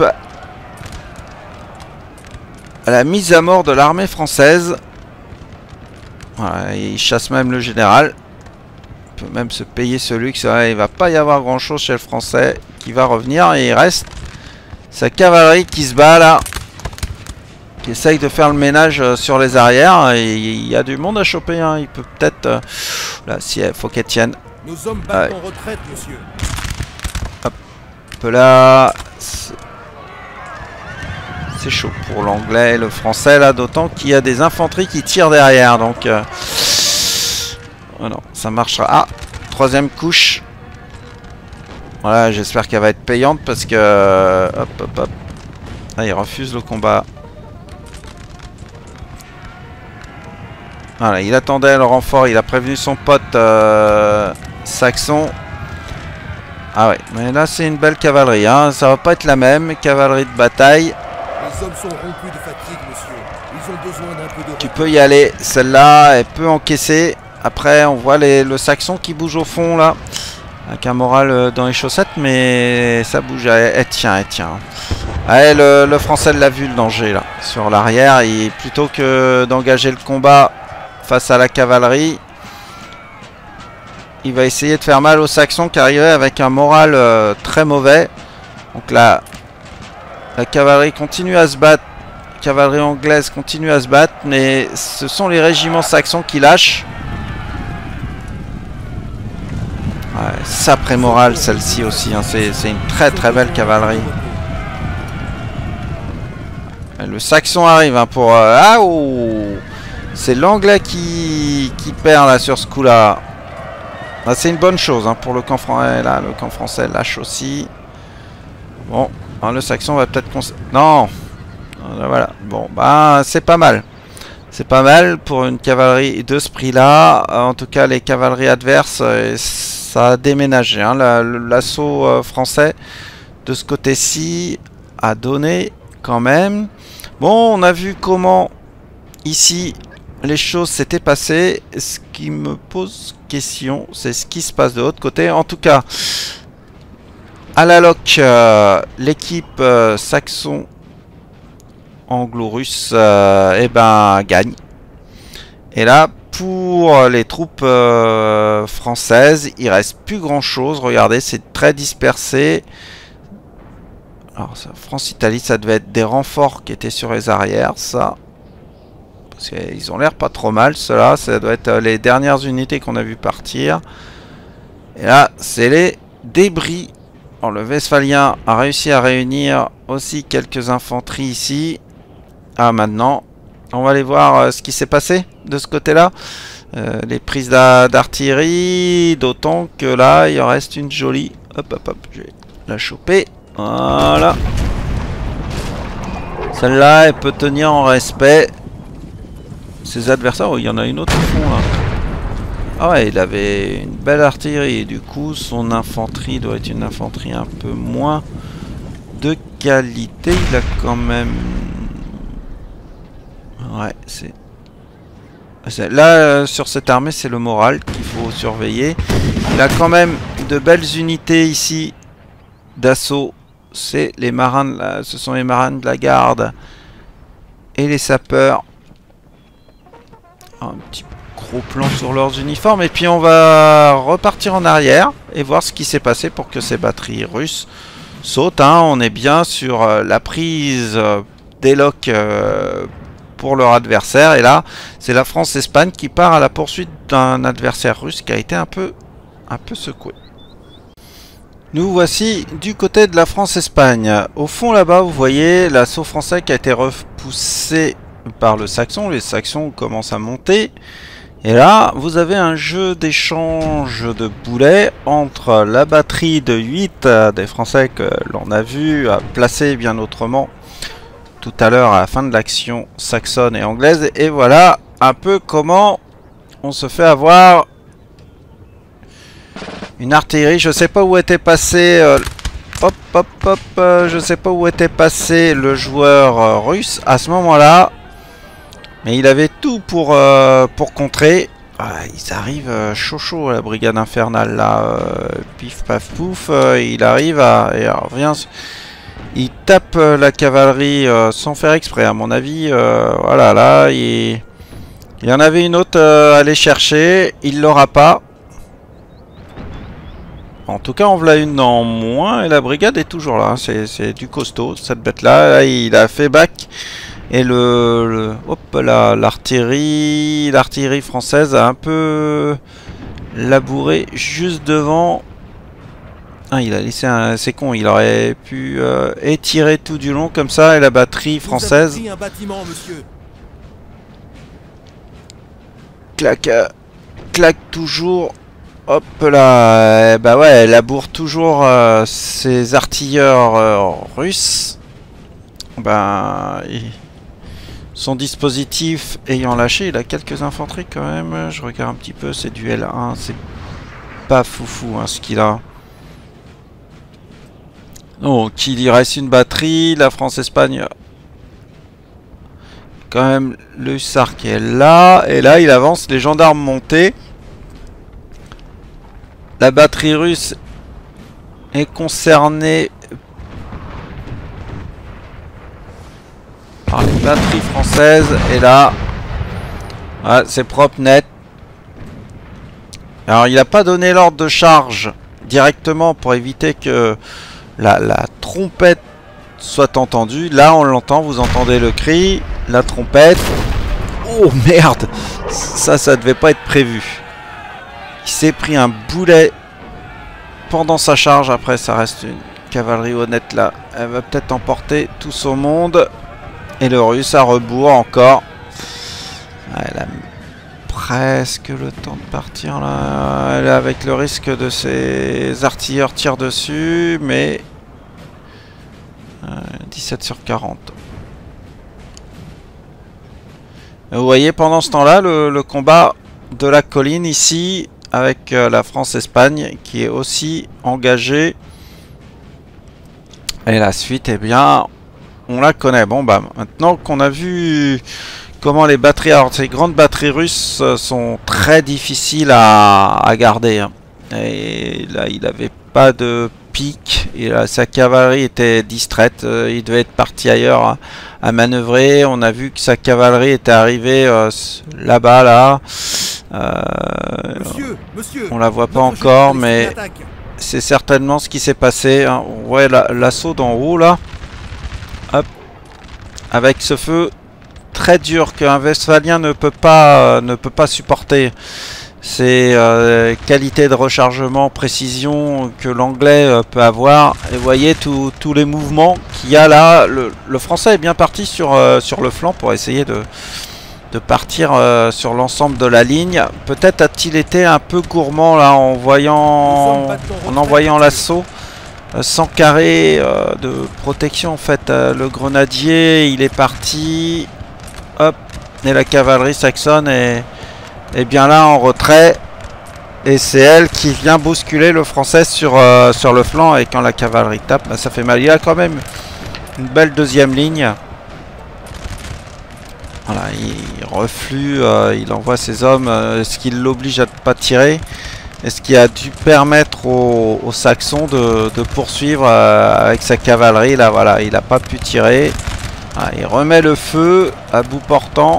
à la mise à mort de l'armée française. Voilà, il chasse même le général. Il peut même se payer ce luxe. Ouais, il va pas y avoir grand chose chez le français qui va revenir. Et il reste sa cavalerie qui se bat là. Qui essaye de faire le ménage sur les arrières. Et il y a du monde à choper. Hein. Il peut peut-être... là, si il faut qu'elle tienne. Nos hommes battent en retraite, monsieur. Hop là. C'est chaud pour l'anglais et le français là, d'autant qu'il y a des infanteries qui tirent derrière. Donc, oh non, ça marchera. Ah, troisième couche. Voilà, j'espère qu'elle va être payante parce que... hop, hop, hop. Ah, il refuse le combat. Voilà, il attendait le renfort, il a prévenu son pote saxon. Ah ouais, mais là c'est une belle cavalerie, hein. Ça va pas être la même cavalerie de bataille. Les hommes sont rompus de fatigue, monsieur. Ils ont besoin d'un peu de repos. Tu peux y aller, celle-là, elle peut encaisser. Après, on voit le saxon qui bouge au fond, là. Avec un moral dans les chaussettes, mais ça bouge. Elle tient, elle tient. Ouais, le français l'a vu, le danger, là. Sur l'arrière, plutôt que d'engager le combat face à la cavalerie, il va essayer de faire mal aux saxons qui arrivaient avec un moral très mauvais. Donc là... la cavalerie continue à se battre. La cavalerie anglaise continue à se battre. Mais ce sont les régiments saxons qui lâchent. Ouais, sacré moral celle-ci aussi. Hein. C'est une très très belle cavalerie. Le saxon arrive hein, pour... ah oh, c'est l'anglais qui perd là sur ce coup-là. Ah, c'est une bonne chose hein, pour le camp français. Là, le camp français lâche aussi. Bon. Le saxon va peut-être... non. Voilà. Bon, bah, c'est pas mal. C'est pas mal pour une cavalerie de ce prix-là. En tout cas, les cavaleries adverses, ça a déménagé. Hein. L'assaut français, de ce côté-ci, a donné quand même. Bon, on a vu comment, ici, les choses s'étaient passées. Ce qui me pose question, c'est ce qui se passe de l'autre côté. En tout cas... à la loc, l'équipe saxon anglo-russe eh ben, gagne. Et là, pour les troupes françaises, il reste plus grand chose. Regardez, c'est très dispersé. Alors, France-Italie, ça devait être des renforts qui étaient sur les arrières, ça. Parce qu'ils ont l'air pas trop mal, ceux-là. Ça doit être les dernières unités qu'on a vu partir. Et là, c'est les débris. Alors, le Westphalien a réussi à réunir aussi quelques infanteries ici. Ah, maintenant, on va aller voir ce qui s'est passé de ce côté-là. Les prises d'artillerie, d'autant que là, il en reste une jolie. Hop, hop, hop, je vais la choper. Voilà. Celle-là, elle peut tenir en respect ses adversaires. Oh, il y en a une autre au fond, là. Ah ouais, il avait une belle artillerie. Et du coup, son infanterie doit être une infanterie un peu moins de qualité. Il a quand même... ouais, c'est... là, sur cette armée, c'est le moral qu'il faut surveiller. Il a quand même de belles unités ici d'assaut. C'est les marins, ce sont les marins de la garde et les sapeurs. Un petit gros plan sur leurs uniformes. Et puis on va repartir en arrière et voir ce qui s'est passé pour que ces batteries russes sautent. Hein. On est bien sur la prise des locs pour leur adversaire. Et là, c'est la France-Espagne qui part à la poursuite d'un adversaire russe qui a été un peu secoué. Nous voici du côté de la France-Espagne. Au fond là-bas, vous voyez l'assaut français qui a été repoussé par le Saxon. Les Saxons commencent à monter. Et là, vous avez un jeu d'échange de boulets entre la batterie de 8 des Français que l'on a vu placer bien autrement tout à l'heure à la fin de l'action saxonne et anglaise. Et voilà un peu comment on se fait avoir une artillerie. Je sais pas où était passé... je sais pas où était passé le joueur russe à ce moment-là. Mais il avait tout pour contrer. Ah, ils arrivent chaud la brigade infernale là. Pif paf pouf. Il arrive à... Et alors, il tape la cavalerie sans faire exprès à mon avis. Voilà là. Il y en avait une autre à aller chercher. Il l'aura pas. En tout cas, on voilà une en moins. Et la brigade est toujours là. C'est du costaud cette bête là. Là il a fait back. Et hop là, l'artillerie française a un peu labouré juste devant. Ah, il a laissé un... C'est con, il aurait pu étirer tout du long comme ça. Et la batterie française... Un bâtiment, monsieur. Clac, clac toujours. Hop là. Bah ouais, elle laboure toujours ses artilleurs russes. Ben... Son dispositif ayant lâché, il a quelques infanteries quand même. Je regarde un petit peu, c'est du L1, c'est pas foufou hein, ce qu'il a. Donc il y reste une batterie, la France-Espagne. Quand même le hussard qui est là. Et là il avance, les gendarmes montés. La batterie russe est concernée par les batteries françaises. Et là, ouais, c'est propre, net. Alors il n'a pas donné l'ordre de charge directement pour éviter que la trompette soit entendue. Là on l'entend, vous entendez le cri, la trompette. Oh merde, ça devait pas être prévu. Il s'est pris un boulet pendant sa charge. Après ça reste une cavalerie honnête là. Elle va peut-être emporter tout son monde. Et le russe à rebours encore. Elle a presque le temps de partir là. Elle est avec le risque de ses artilleurs tirent dessus. Mais 17 sur 40. Et vous voyez pendant ce temps là le combat de la colline ici. Avec la France-Espagne qui est aussi engagée. Et la suite, eh bien... On la connaît. Bon, bah, maintenant qu'on a vu comment les batteries, alors ces grandes batteries russes sont très difficiles à garder. Hein. Et là, il n'avait pas de pic. Et là, sa cavalerie était distraite. Il devait être parti ailleurs à manœuvrer. On a vu que sa cavalerie était arrivée là-bas, là. Monsieur, on la voit pas encore, mais c'est certainement ce qui s'est passé. Hein. On voit l'assaut d'en haut, là. Hop. Avec ce feu très dur qu'un Westphalien ne peut pas supporter. C'est qualité de rechargement, précision que l'anglais peut avoir. Et vous voyez tous les mouvements qu'il y a là. Le français est bien parti sur le flanc pour essayer de partir sur l'ensemble de la ligne. Peut-être a-t-il été un peu gourmand là en envoyant l'assaut. Sans carré de protection en fait. Le grenadier il est parti. Hop. Et la cavalerie saxonne est bien là en retrait. Et c'est elle qui vient bousculer le français sur le flanc. Et quand la cavalerie tape, bah, ça fait mal. Il y a quand même une belle deuxième ligne. Voilà, il reflue, il envoie ses hommes. Ce qui l'oblige à ne pas tirer. Et ce qui a dû permettre aux Saxons de poursuivre avec sa cavalerie. Là, voilà, il n'a pas pu tirer. Ah, il remet le feu à bout portant.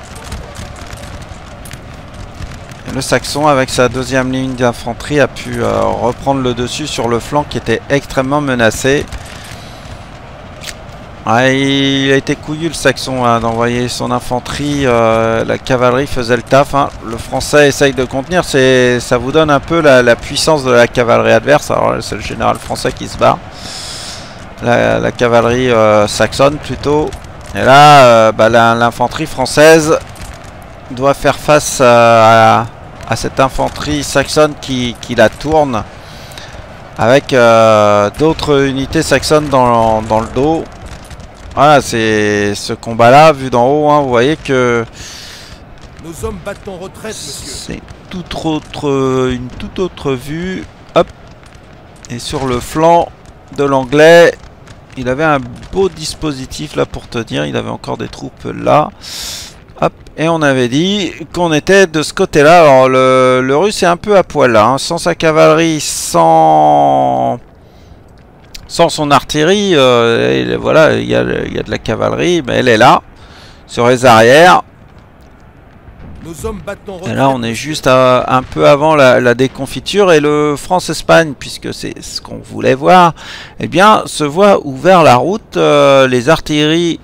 Et le Saxon, avec sa deuxième ligne d'infanterie, a pu reprendre le dessus sur le flanc qui était extrêmement menacé. Ah, il a été couillu le Saxon hein, d'envoyer son infanterie. La cavalerie faisait le taf. Hein. Le Français essaye de contenir. Ça vous donne un peu la puissance de la cavalerie adverse. Alors c'est le général français qui se bat. La cavalerie saxonne plutôt. Et là, bah, l'infanterie française doit faire face à cette infanterie saxonne qui la tourne avec d'autres unités saxonnes dans le dos. Voilà, c'est ce combat là vu d'en haut, hein, vous voyez que Nos hommes battent en retraite, monsieur. c'est une toute autre vue. Hop. Et sur le flanc de l'anglais, il avait un beau dispositif là pour tenir. Il avait encore des troupes là. Hop. Et on avait dit qu'on était de ce côté-là. Alors le russe est un peu à poil là, hein. Sans sa cavalerie, sans son artillerie. Voilà, il y a de la cavalerie, mais elle est là sur les arrières. Nos hommes battent en retraite. Et là, on est juste un peu avant la déconfiture et le France-Espagne, puisque c'est ce qu'on voulait voir, eh bien, se voit ouvert la route. Les artilleries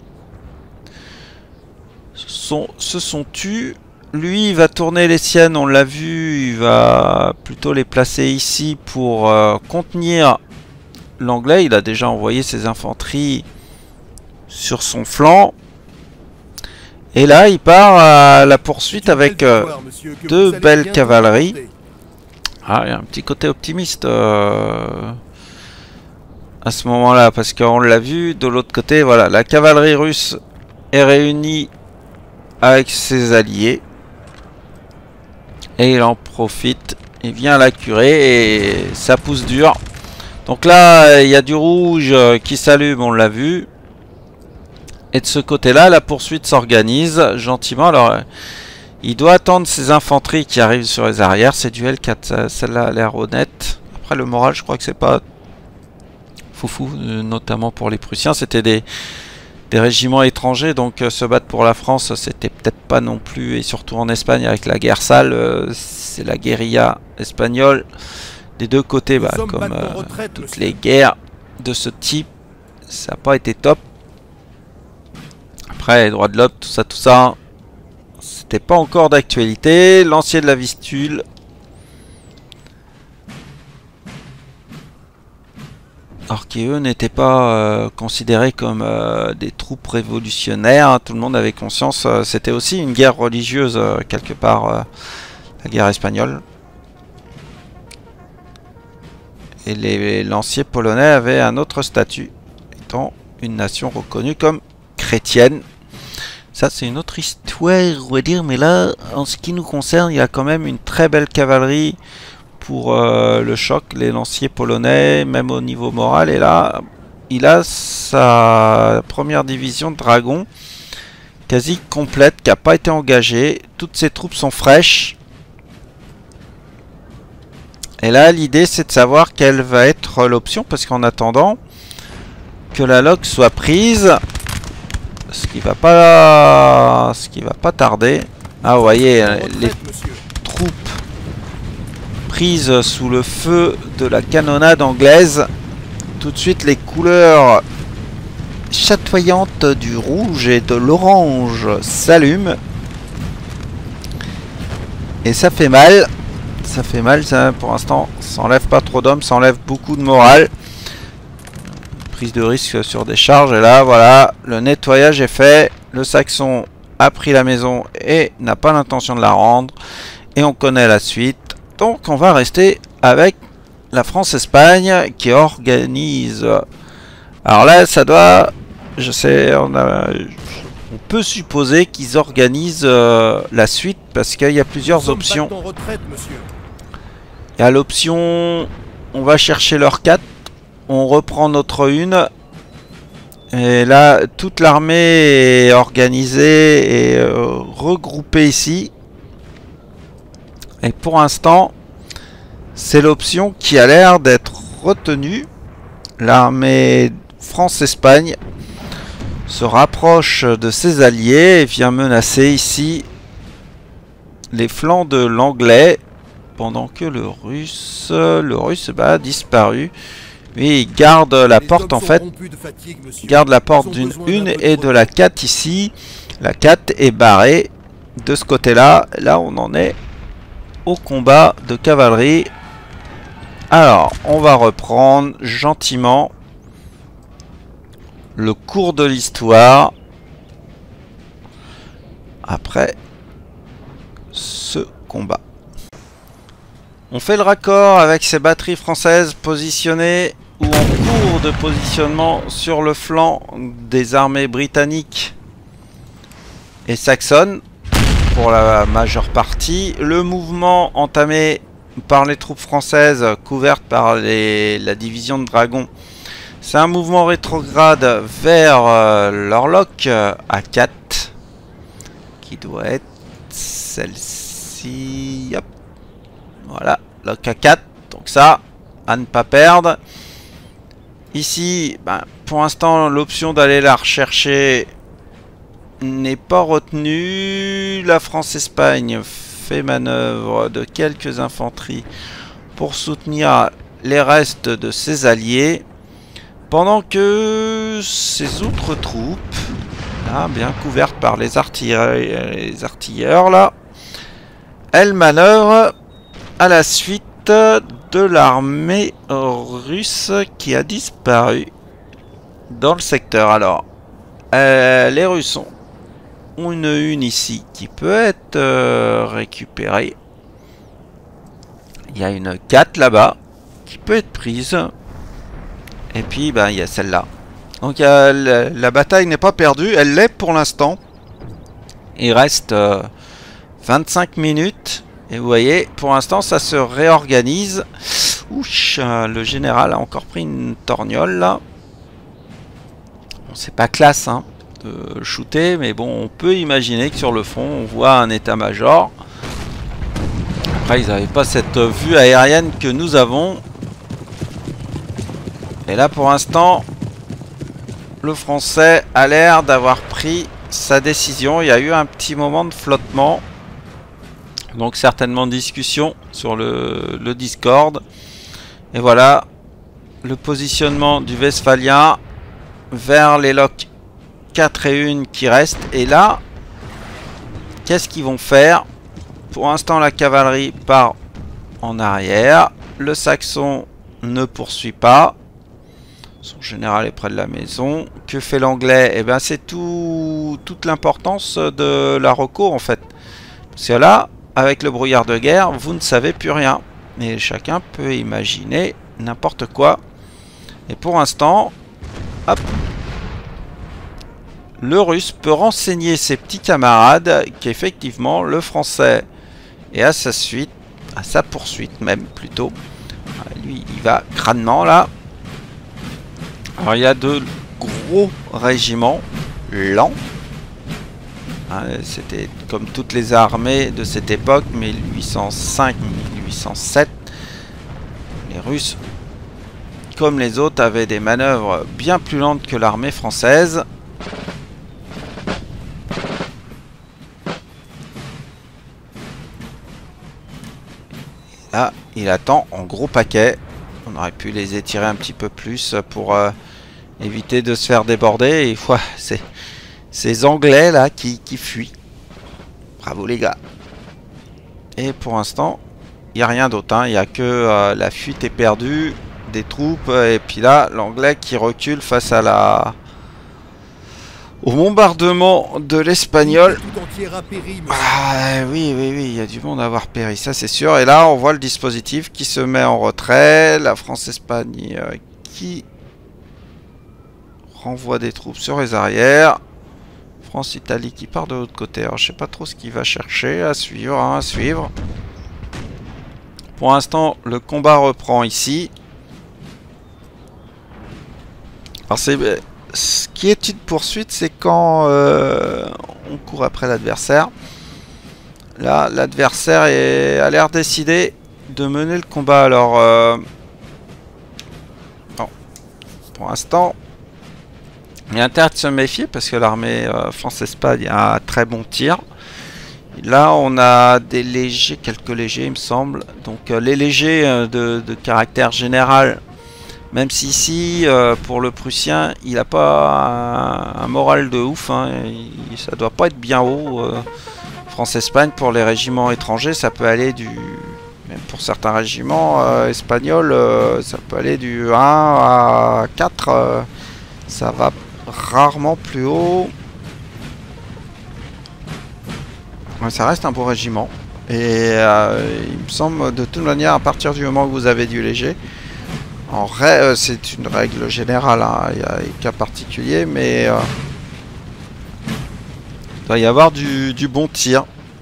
se sont tues. Lui, il va tourner les siennes, on l'a vu, il va plutôt les placer ici pour contenir l'anglais. Il a déjà envoyé ses infanteries sur son flanc. Et là, il part à la poursuite avec deux belles cavaleries. Ah, il y a un petit côté optimiste à ce moment-là, parce qu'on l'a vu de l'autre côté. Voilà, la cavalerie russe est réunie avec ses alliés. Et il en profite. Il vient la curer et ça pousse dur. Donc là, il y a du rouge qui s'allume, on l'a vu. Et de ce côté-là, la poursuite s'organise gentiment. Alors, il doit attendre ses infanteries qui arrivent sur les arrières. C'est du L4, celle-là a l'air honnête. Après, le moral, je crois que c'est pas foufou, notamment pour les Prussiens. C'était des régiments étrangers, donc se battre pour la France, c'était peut-être pas non plus. Et surtout en Espagne, avec la guerre sale, c'est la guérilla espagnole. Des deux côtés, bah, comme toutes les guerres de ce type, ça n'a pas été top. Après, les droits de l'homme, tout ça, c'était pas encore d'actualité. Lancier de la Vistule. Alors qui eux n'étaient pas considérés comme des troupes révolutionnaires. Hein. Tout le monde avait conscience. C'était aussi une guerre religieuse quelque part, la guerre espagnole. Et les lanciers polonais avaient un autre statut, étant une nation reconnue comme chrétienne. Ça, c'est une autre histoire, on va dire, mais là, en ce qui nous concerne, il y a quand même une très belle cavalerie pour le choc, les lanciers polonais, même au niveau moral. Et là, il a sa première division de dragons quasi complète, qui n'a pas été engagée. Toutes ses troupes sont fraîches. Et là, l'idée, c'est de savoir quelle va être l'option, parce qu'en attendant que la loc soit prise... Ce qui va pas tarder. Ah, vous voyez, les troupes prises sous le feu de la canonnade anglaise. Tout de suite, les couleurs chatoyantes du rouge et de l'orange s'allument. Et ça fait mal. Ça fait mal, ça, pour l'instant. Ça enlève pas trop d'hommes, ça enlève beaucoup de morale. Prise de risque sur des charges. Et là, voilà, le nettoyage est fait. Le Saxon a pris la maison et n'a pas l'intention de la rendre. Et on connaît la suite. Donc, on va rester avec la France-Espagne qui organise. Alors là, ça doit... Je sais, on peut supposer qu'ils organisent la suite parce qu'il y a plusieurs options. Il y a l'option... On va chercher leur 4. On reprend notre une. Et là, toute l'armée est organisée et regroupée ici. Et pour l'instant, c'est l'option qui a l'air d'être retenue. L'armée France-Espagne se rapproche de ses alliés et vient menacer ici les flancs de l'anglais. Pendant que le russe a disparu. Oui, il garde la porte en fait. Il garde la porte d'une une et de la 4 ici. La 4 est barrée de ce côté-là. Là, on en est au combat de cavalerie. Alors, on va reprendre gentiment le cours de l'histoire. Après ce combat. On fait le raccord avec ces batteries françaises positionnées ou en cours de positionnement sur le flanc des armées britanniques et saxonnes pour la majeure partie. Le mouvement entamé par les troupes françaises couvertes par la division de dragons, c'est un mouvement rétrograde vers l'Orlok à 4 qui doit être celle-ci. Hop. Voilà, Loc à 4, donc ça à ne pas perdre. Ici, ben, pour l'instant, l'option d'aller la rechercher n'est pas retenue. La France-Espagne fait manœuvre de quelques infanteries pour soutenir les restes de ses alliés. Pendant que ces autres troupes, là, bien couvertes par les artilleurs, là, elles manœuvrent à la suite de l'armée russe qui a disparu dans le secteur. Alors, les Russes ont une ici qui peut être récupérée. Il y a une 4 là-bas qui peut être prise. Et puis, ben, il y a celle-là. Donc, la bataille n'est pas perdue. Elle l'est pour l'instant. Il reste 25 minutes. Et vous voyez, pour l'instant, ça se réorganise. Ouch, le général a encore pris une torgnole, là. Bon, c'est pas classe, hein, de shooter, mais bon, on peut imaginer que sur le front, on voit un état-major. Après, ils n'avaient pas cette vue aérienne que nous avons. Et là, pour l'instant, le Français a l'air d'avoir pris sa décision. Il y a eu un petit moment de flottement. Donc certainement discussion sur le Discord. Et voilà le positionnement du Westphalien vers les locs 4 et 1 qui restent. Et là, qu'est-ce qu'ils vont faire? Pour l'instant, la cavalerie part en arrière. Le Saxon ne poursuit pas. Son général est près de la maison. Que fait l'anglais? Eh bien, c'est toute l'importance de la reco en fait. Parce que là, avec le brouillard de guerre, vous ne savez plus rien. Mais chacun peut imaginer n'importe quoi. Et pour l'instant, hop, le russe peut renseigner ses petits camarades qu'effectivement le français est à sa suite, à sa poursuite même plutôt. Lui, il va crânement là. Alors il y a de gros régiments lents. C'était comme toutes les armées de cette époque, 1805, 1807. Les Russes, comme les autres, avaient des manœuvres bien plus lentes que l'armée française. Là, il attend en gros paquet. On aurait pu les étirer un petit peu plus pour éviter de se faire déborder. Et voilà, c'est ces Anglais là qui fuient. Bravo les gars. Et pour l'instant, il n'y a rien d'autre. Il n'y a que la fuite est perdue des troupes. Et puis là, l'Anglais qui recule face à au bombardement de l'Espagnol. Ah oui, il y a du monde à avoir péri, ça c'est sûr. Et là, on voit le dispositif qui se met en retrait. La France-Espagne qui renvoie des troupes sur les arrières. France-Italie qui part de l'autre côté. Alors je sais pas trop ce qu'il va chercher. À suivre, hein, à suivre. Pour l'instant, le combat reprend ici. Alors ce qui est une poursuite, c'est quand on court après l'adversaire. Là, l'adversaire a l'air décidé de mener le combat. Alors, non. Pour l'instant, il y a intérêt de se méfier parce que l'armée France-Espagne a un très bon tir. Là, on a des légers, quelques légers, il me semble. Donc, les légers de caractère général, même si ici, pour le Prussien, il n'a pas un moral de ouf. Hein, ça doit pas être bien haut. France-Espagne, pour les régiments étrangers, ça peut aller du... Même pour certains régiments espagnols, ça peut aller du 1 à 4. Ça va rarement plus haut. Ouais, ça reste un beau régiment. Et il me semble de toute manière, à partir du moment que vous avez du léger, c'est une règle générale, hein, il y a des cas particuliers, mais il doit y avoir du bon tir.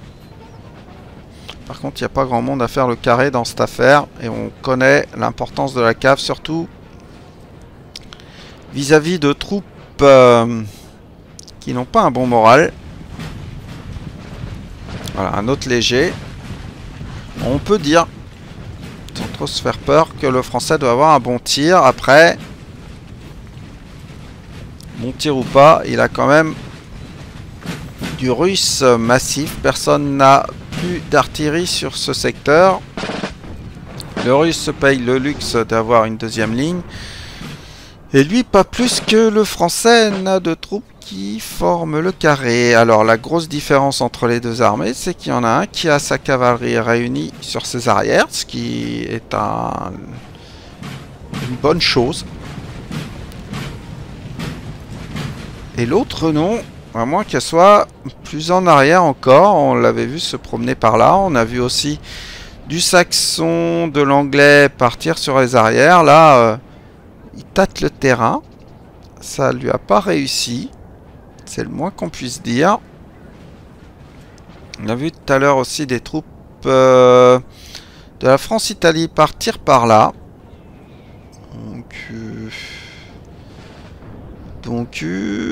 Par contre, il n'y a pas grand monde à faire le carré dans cette affaire, et on connaît l'importance de la cave, surtout vis-à-vis de troupes qui n'ont pas un bon moral. Voilà, un autre léger. On peut dire, sans trop se faire peur, que le français doit avoir un bon tir. Après, bon tir ou pas, il a quand même du russe massif. Personne n'a plus d'artillerie sur ce secteur. Le russe se paye le luxe d'avoir une deuxième ligne. Et lui, pas plus que le français n'a de troupes qui forment le carré. Alors, la grosse différence entre les deux armées, c'est qu'il y en a un qui a sa cavalerie réunie sur ses arrières, ce qui est une bonne chose. Et l'autre, non, à moins qu'elle soit plus en arrière encore. On l'avait vu se promener par là. On a vu aussi du saxon, de l'anglais partir sur les arrières. Là, il tâte le terrain. Ça lui a pas réussi. C'est le moins qu'on puisse dire. On a vu tout à l'heure aussi des troupes de la France-Italie partir par là. Donc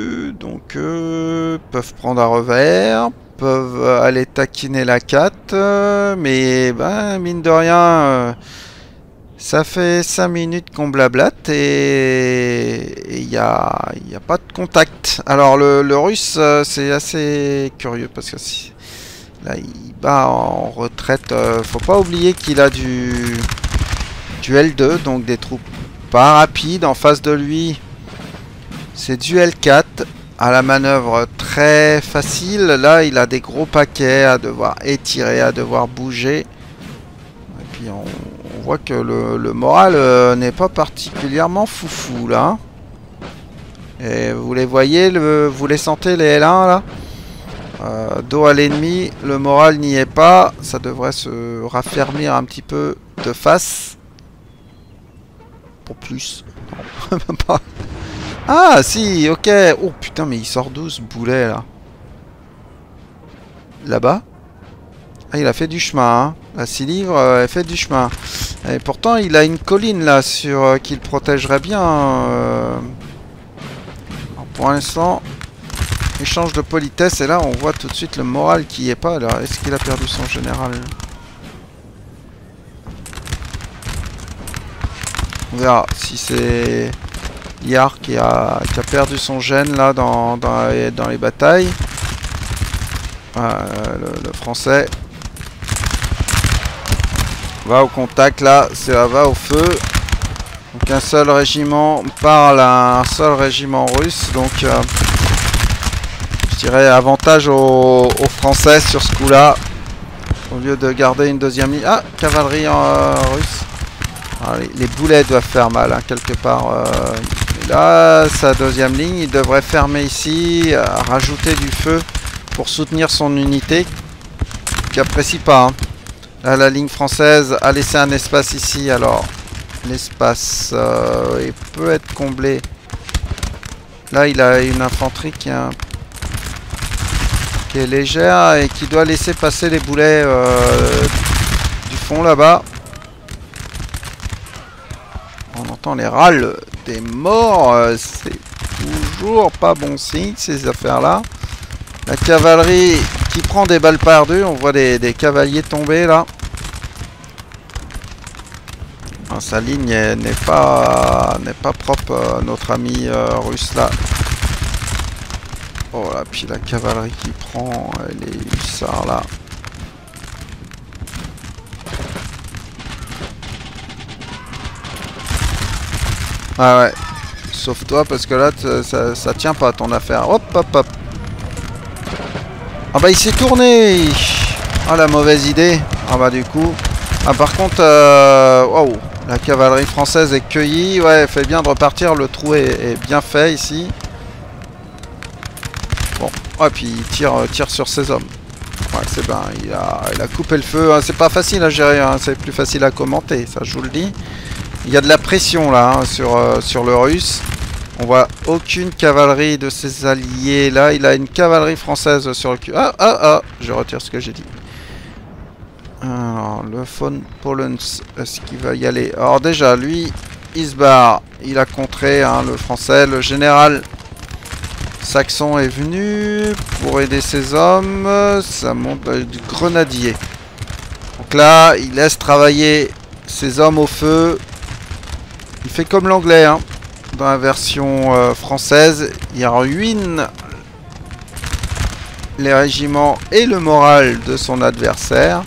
peuvent prendre un revers, peuvent aller taquiner la 4, mais ben, mine de rien, ça fait 5 minutes qu'on blablate et il n'y a pas de contact. Alors le russe, c'est assez curieux parce que là il bat en retraite. Faut pas oublier qu'il a du L2, donc des troupes pas rapides en face de lui. C'est du L4 à la manœuvre très facile. Là, il a des gros paquets à devoir étirer, à devoir bouger. Et puis, on voit que le moral n'est pas particulièrement foufou, là. Et vous les voyez, vous les sentez, les L1, là, dos à l'ennemi, le moral n'y est pas. Ça devrait se raffermir un petit peu de face. Pour plus. Non, pas... Ah, si, ok. Oh, putain, mais il sort d'où, ce boulet, là? Là-bas? Ah, il a fait du chemin, hein. La 6 livres, elle fait du chemin. Et pourtant, il a une colline, là, sur qui le protégerait bien. Alors, pour l'instant, échange de politesse. Et là, on voit tout de suite le moral qui y est pas. Alors, est-ce qu'il a perdu son général? On verra si c'est... Yar qui a perdu son gène là dans les batailles. Le français va au contact là, ça va au feu. Donc un seul régiment parle à un seul régiment russe. Donc je dirais avantage aux Français sur ce coup là. Au lieu de garder une deuxième ligne. Ah, cavalerie russe. Ah, les boulets doivent faire mal hein, quelque part. Là, sa deuxième ligne, il devrait fermer ici, rajouter du feu pour soutenir son unité, qui apprécie pas. Hein. Là, la ligne française a laissé un espace ici, alors l'espace il peut être comblé. Là, il a une infanterie qui est légère et qui doit laisser passer les boulets du fond là-bas. On entend les râles des morts, c'est toujours pas bon signe ces affaires-là. La cavalerie qui prend des balles perdues, on voit des cavaliers tomber là. Ah, sa ligne n'est pas propre, notre ami russe là. Oh là, puis la cavalerie qui prend les hussards là. Ah ouais, sauf toi parce que là ça tient pas ton affaire. Hop hop hop. Ah bah il s'est tourné. Ah la mauvaise idée. Ah bah du coup. Ah par contre, wow, la cavalerie française est cueillie. Ouais, fait bien de repartir. Le trou est bien fait ici. Bon, ah puis il tire sur ses hommes. Ouais, c'est bien, il a coupé le feu. Hein. C'est pas facile à gérer, hein. C'est plus facile à commenter, ça je vous le dis. Il y a de la pression là hein, sur le russe. On voit aucune cavalerie de ses alliés. Là, il a une cavalerie française sur le cul. Je retire ce que j'ai dit. Alors, le von Polens, est-ce qu'il va y aller? Alors déjà, lui, il se barre. Il a contré hein, le français. Le général saxon est venu pour aider ses hommes. Ça monte du grenadier. Donc là, il laisse travailler ses hommes au feu. Il fait comme l'anglais, hein. Dans la version française, il ruine les régiments et le moral de son adversaire.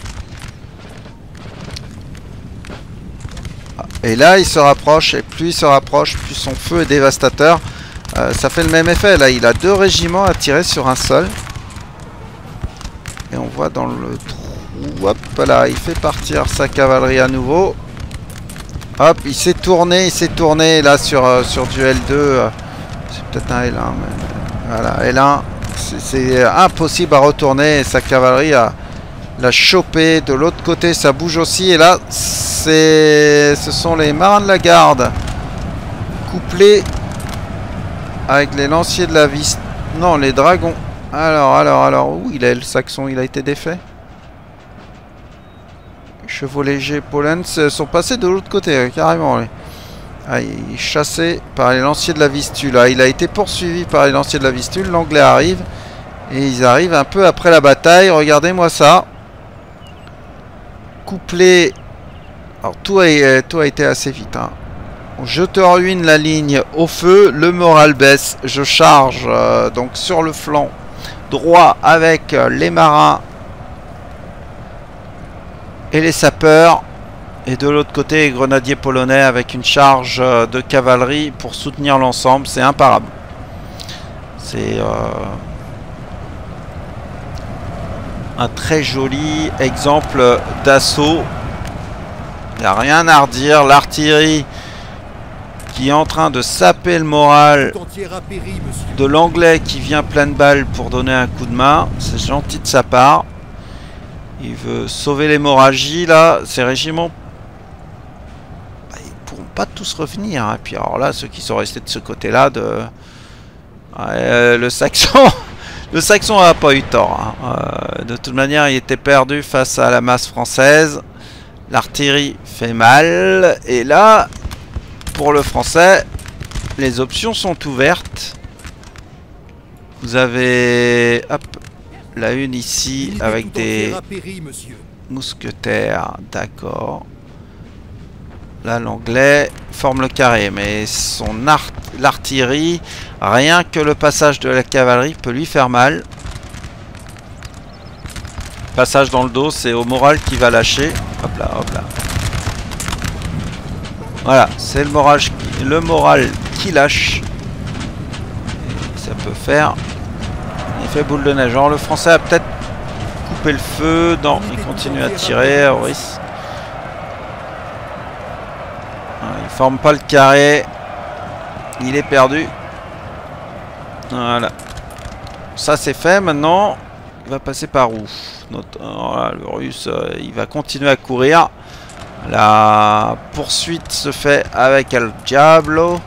Et là, il se rapproche, et plus il se rapproche, plus son feu est dévastateur. Ça fait le même effet, là, il a 2 régiments à tirer sur un seul. Et on voit dans le trou, hop là, il fait partir sa cavalerie à nouveau. Hop, il s'est tourné là sur du L2. C'est peut-être un L1, mais voilà, L1. C'est impossible à retourner. Et sa cavalerie l'a chopé. De l'autre côté, ça bouge aussi. Et là, ce sont les marins de la garde. Couplés avec les lanciers de la vis. Non, les dragons. Alors, où il est le saxon? Il a été défait. Chevaux légers Polens sont passés de l'autre côté, carrément. Ah, il est chassé par les lanciers de la Vistule. Là, il a été poursuivi par les lanciers de la Vistule. L'anglais arrive. Et ils arrivent un peu après la bataille. Regardez-moi ça. Couplé. Alors, tout a été assez vite. Hein. Je te ruine la ligne au feu. Le moral baisse. Je charge donc sur le flanc droit avec les marins. Et les sapeurs, et de l'autre côté les grenadiers polonais avec une charge de cavalerie pour soutenir l'ensemble, c'est imparable. C'est un très joli exemple d'assaut. Il n'y a rien à redire, l'artillerie qui est en train de saper le moral de l'anglais qui vient plein de balles pour donner un coup de main, c'est gentil de sa part. Il veut sauver l'hémorragie là, ces régiments ils pourront pas tous revenir hein. Et puis alors là, ceux qui sont restés de ce côté là le saxon a pas eu tort hein. De toute manière il était perdu face à la masse française. L'artillerie fait mal. Et là, pour le français, les options sont ouvertes. Vous avez hop la une ici avec des mousquetaires, d'accord. Là l'anglais forme le carré, mais l'artillerie, rien que le passage de la cavalerie peut lui faire mal. Passage dans le dos, c'est au moral qui va lâcher. Hop là, hop là. Voilà, c'est le moral qui lâche. Et ça peut faire effet boule de neige. Alors le français a peut-être coupé le feu. Non, il continue à tirer. Horis. Il forme pas le carré. Il est perdu. Voilà. Ça c'est fait. Maintenant, il va passer par où? Voilà, le russe, il va continuer à courir. La poursuite se fait avec El Diablo.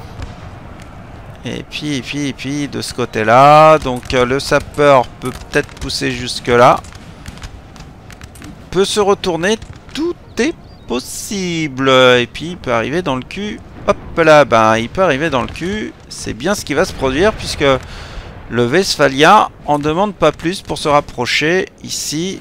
Et puis de ce côté-là, donc le sapeur peut peut-être pousser jusque-là. Peut se retourner, tout est possible. Et puis il peut arriver dans le cul. Hop là, ben il peut arriver dans le cul. C'est bien ce qui va se produire puisque le Westphalien en demande pas plus pour se rapprocher ici.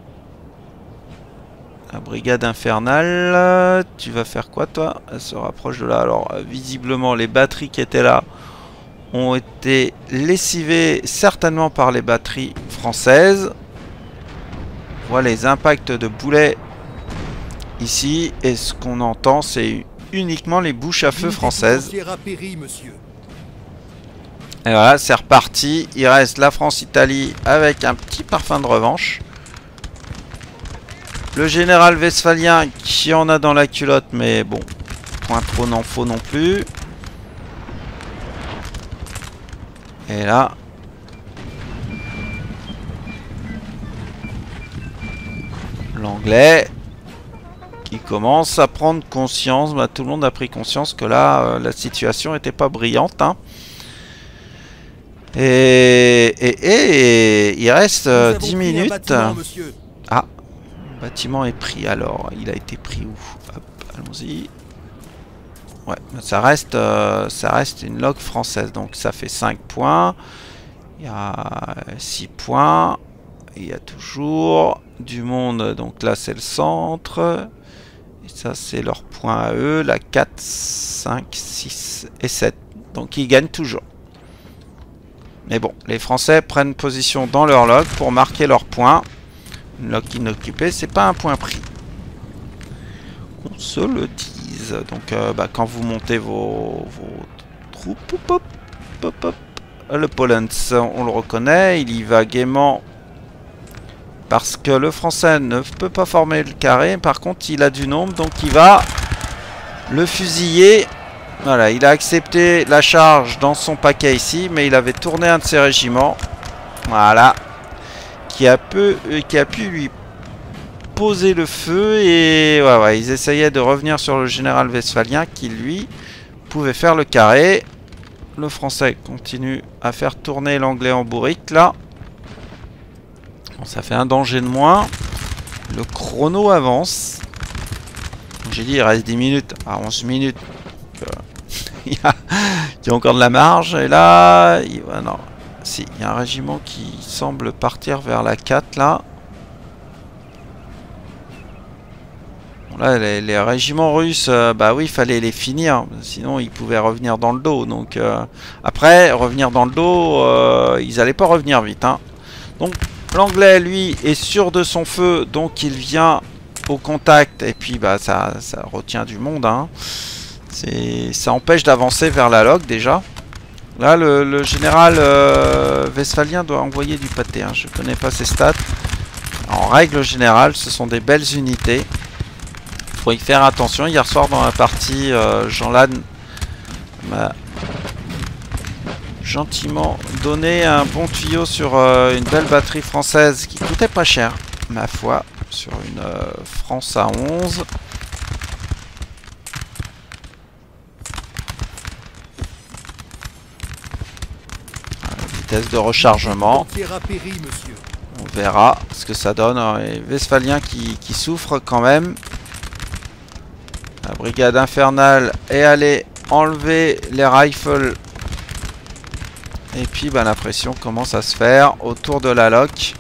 La brigade infernale, tu vas faire quoi toi? Elle se rapproche de là. Alors visiblement les batteries qui étaient là ont été lessivées certainement par les batteries françaises. Voilà les impacts de boulets ici. Et ce qu'on entend c'est uniquement les bouches à feu françaises. Et voilà, c'est reparti. Il reste la France-Italie avec un petit parfum de revanche. Le général westphalien qui en a dans la culotte, mais bon, point trop n'en faut non plus. Et là, l'anglais qui commence à prendre conscience, bah, tout le monde a pris conscience que là, la situation n'était pas brillante. Hein. Et il reste 10 minutes. Ah, le bâtiment est pris alors. Il a été pris où? Hop, allons-y. Ouais, ça reste une log française. Donc ça fait 5 points. Il y a 6 points. Il y a toujours du monde. Donc là, c'est le centre. Et ça, c'est leur point à eux. La 4, 5, 6 et 7. Donc ils gagnent toujours. Mais bon, les Français prennent position dans leur log pour marquer leur point. Une log inoccupée, c'est pas un point pris. On se le dise. Donc, bah, quand vous montez vos troupes, hop, hop, hop, le Polens, on le reconnaît, il y va gaiement. Parce que le Français ne peut pas former le carré. Par contre, il a du nombre, donc il va le fusiller. Voilà, il a accepté la charge dans son paquet ici, mais il avait tourné un de ses régiments. Voilà. Qui a pu lui poser le feu. Et ouais, ils essayaient de revenir sur le général westphalien qui, lui, pouvait faire le carré. Le Français continue à faire tourner l'anglais en bourrique, là. Bon, ça fait un danger de moins. Le chrono avance. J'ai dit, il reste 10 minutes. À 11 minutes. Il y a encore de la marge. Et là, non. Si, il y a un régiment qui semble partir vers la 4 là. Bon, là, les régiments russes, bah oui, il fallait les finir. Sinon, ils pouvaient revenir dans le dos. Donc, après, revenir dans le dos, ils n'allaient pas revenir vite. Hein. Donc, l'anglais, lui, est sûr de son feu. Donc, il vient au contact. Et puis, bah, ça retient du monde. Hein. Ça empêche d'avancer vers la log déjà. Là, le général westphalien doit envoyer du pâté. Hein. Je ne connais pas ses stats. En règle générale, ce sont des belles unités. Il faut y faire attention. Hier soir, dans la partie, Jean-Lannes m'a gentiment donné un bon tuyau sur une belle batterie française qui coûtait pas cher, ma foi, sur une France à 11. De rechargement. On verra ce que ça donne. Les Westphaliens qui souffrent quand même. La brigade infernale est allée enlever les rifles. Et puis bah, la pression commence à se faire autour de la loc.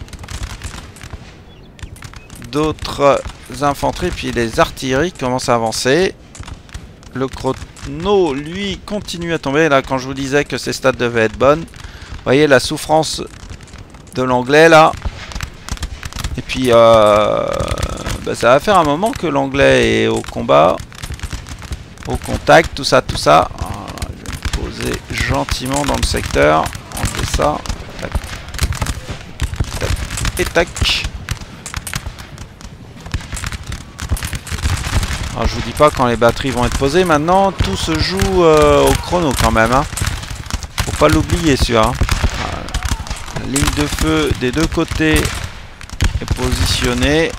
D'autres infanteries, puis les artilleries commencent à avancer. Le chrono, lui, continue à tomber. Là, quand je vous disais que ces stats devaient être bonnes. Vous voyez la souffrance de l'anglais là. Et puis bah, ça va faire un moment que l'anglais est au combat, au contact, tout ça, tout ça. Alors, je vais me poser gentiment dans le secteur. Enlever ça. Tac. Tac. Et tac. Alors je vous dis pas quand les batteries vont être posées. Maintenant tout se joue au chrono quand même. Hein. Faut pas l'oublier celui-là. Hein. La ligne de feu des deux côtés est positionnée.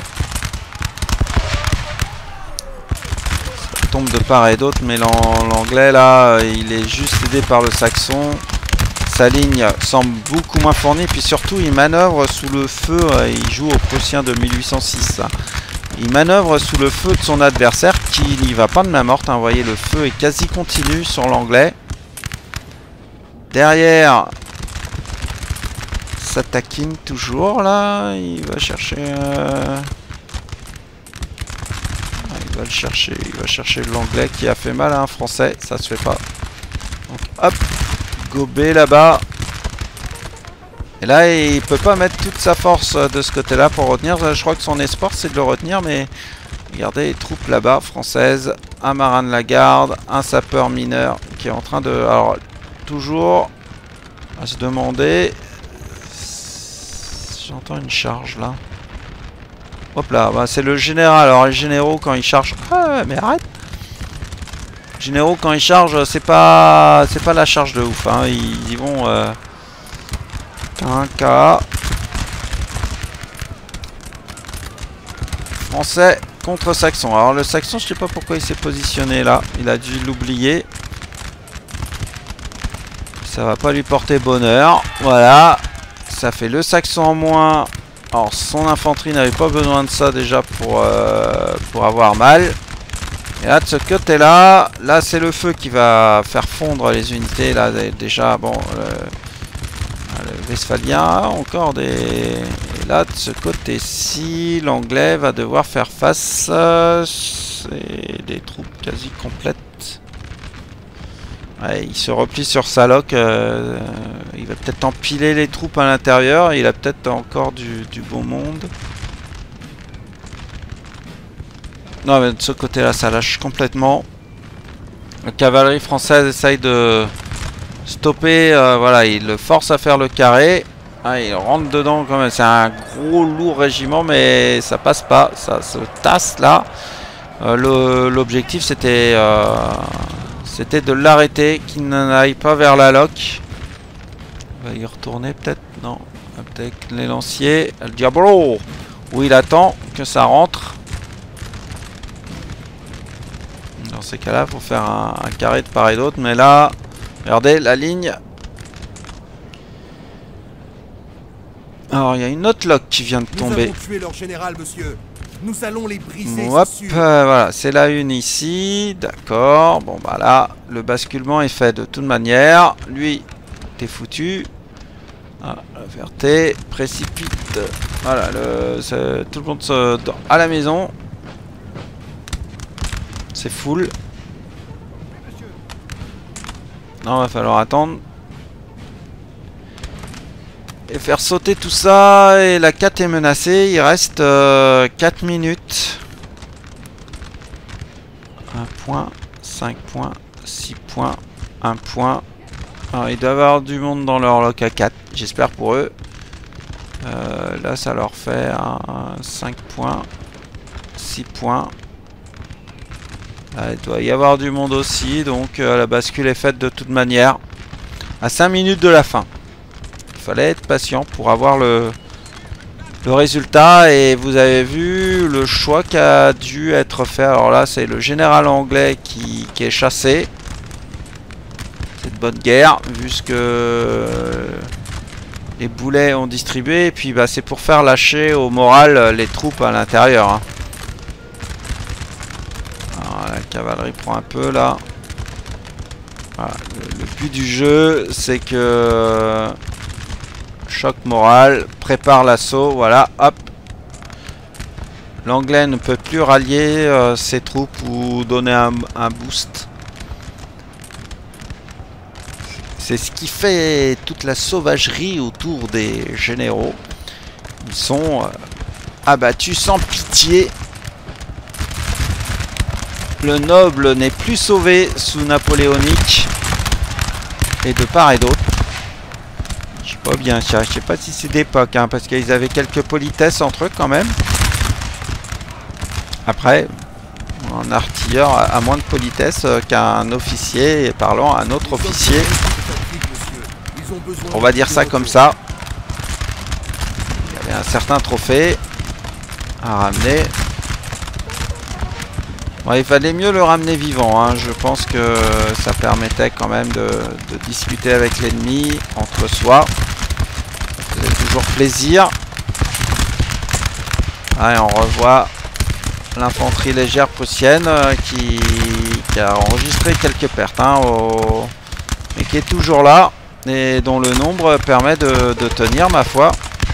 Ça tombe de part et d'autre, mais l'anglais là, il est juste aidé par le saxon. Sa ligne semble beaucoup moins fournie, puis surtout il manœuvre sous le feu. Il joue au Prussien de 1806. Il manœuvre sous le feu de son adversaire qui n'y va pas de main morte. Hein. Vous voyez, le feu est quasi continu sur l'anglais. Derrière, ça taquine toujours là. Il va chercher. Il va le chercher. Il va chercher l'anglais qui a fait mal à un français. Ça se fait pas. Donc hop, gobé là-bas. Et là, il peut pas mettre toute sa force de ce côté-là pour retenir. Je crois que son espoir, c'est de le retenir, mais regardez les troupes là-bas françaises, un marin de la garde, un sapeur mineur qui est en train de. Alors, toujours à se demander. J'entends une charge là. Hop là, bah, c'est le général. Alors les généraux quand ils chargent. Ah mais arrête. Les généraux quand ils chargent, c'est pas la charge de ouf. Hein. Ils y vont. Un K. Français contre Saxon. Alors le Saxon, je sais pas pourquoi il s'est positionné là. Il a dû l'oublier. Ça va pas lui porter bonheur. Voilà. Ça fait le Saxon en moins. Alors son infanterie n'avait pas besoin de ça déjà pour avoir mal. Et là de ce côté là, c'est le feu qui va faire fondre les unités. Là déjà, bon, le Westphalien a encore des... Et là de ce côté-ci, l'anglais va devoir faire face. C'est des troupes quasi complètes. Ouais, il se replie sur sa loc. Il va peut-être empiler les troupes à l'intérieur. Il a peut-être encore du beau monde. Non, mais de ce côté-là, ça lâche complètement. La cavalerie française essaye de stopper. Voilà, il le force à faire le carré. Ah, il rentre dedans quand même. C'est un gros lourd régiment, mais ça passe pas. Ça se tasse là. L'objectif, c'était de l'arrêter, qu'il n'aille pas vers la loc. Il va y retourner peut-être. Non. Peut-être les lanciers. El Diablo. Où il attend que ça rentre. Dans ces cas-là, il faut faire un carré de part et d'autre. Mais là, regardez la ligne. Alors, il y a une autre loc qui vient de tomber. Nous avons tué leur général, monsieur. Nous allons les briser. Hop, voilà, c'est la une ici. D'accord. Bon, bah là, le basculement est fait de toute manière. Lui, t'es foutu. Ah, la Ferté précipite. Voilà, tout le monde à la maison. C'est full. Non, va falloir attendre. Et faire sauter tout ça. Et la 4 est menacée. Il reste 4 minutes. 1 point, 5 points, 6 points, 1 point. Alors, il doit y avoir du monde dans leur loc à 4. J'espère pour eux. Là, ça leur fait 5 points, 6 points. Là, il doit y avoir du monde aussi. Donc, la bascule est faite de toute manière. À 5 minutes de la fin. Il fallait être patient pour avoir le résultat. Et vous avez vu le choix qui a dû être fait. Alors là, c'est le général anglais qui est chassé. C'est de bonne guerre, vu ce que les boulets ont distribué. Et puis bah, c'est pour faire lâcher au moral les troupes à l'intérieur. Hein. Alors, la cavalerie prend un peu là. Voilà. Le but du jeu, c'est que choc moral, prépare l'assaut. Voilà, hop. L'anglais ne peut plus rallier ses troupes ou donner un boost. C'est ce qui fait toute la sauvagerie autour des généraux. Ils sont abattus sans pitié. Le noble n'est plus sauvé sous napoléonique. Et de part et d'autre. Je sais pas bien, je sais pas si c'est d'époque, hein, parce qu'ils avaient quelques politesses entre eux quand même. Après, un artilleur a moins de politesse qu'un officier, et parlant à un autre officier. On va dire ça comme ça. Il y avait un certain trophée à ramener. Bon, il fallait mieux le ramener vivant. Hein. Je pense que ça permettait quand même de discuter avec l'ennemi entre soi. Ça faisait toujours plaisir. Ah, et on revoit l'infanterie légère prussienne qui a enregistré quelques pertes. Hein, mais qui est toujours là. Et dont le nombre permet de tenir, ma foi.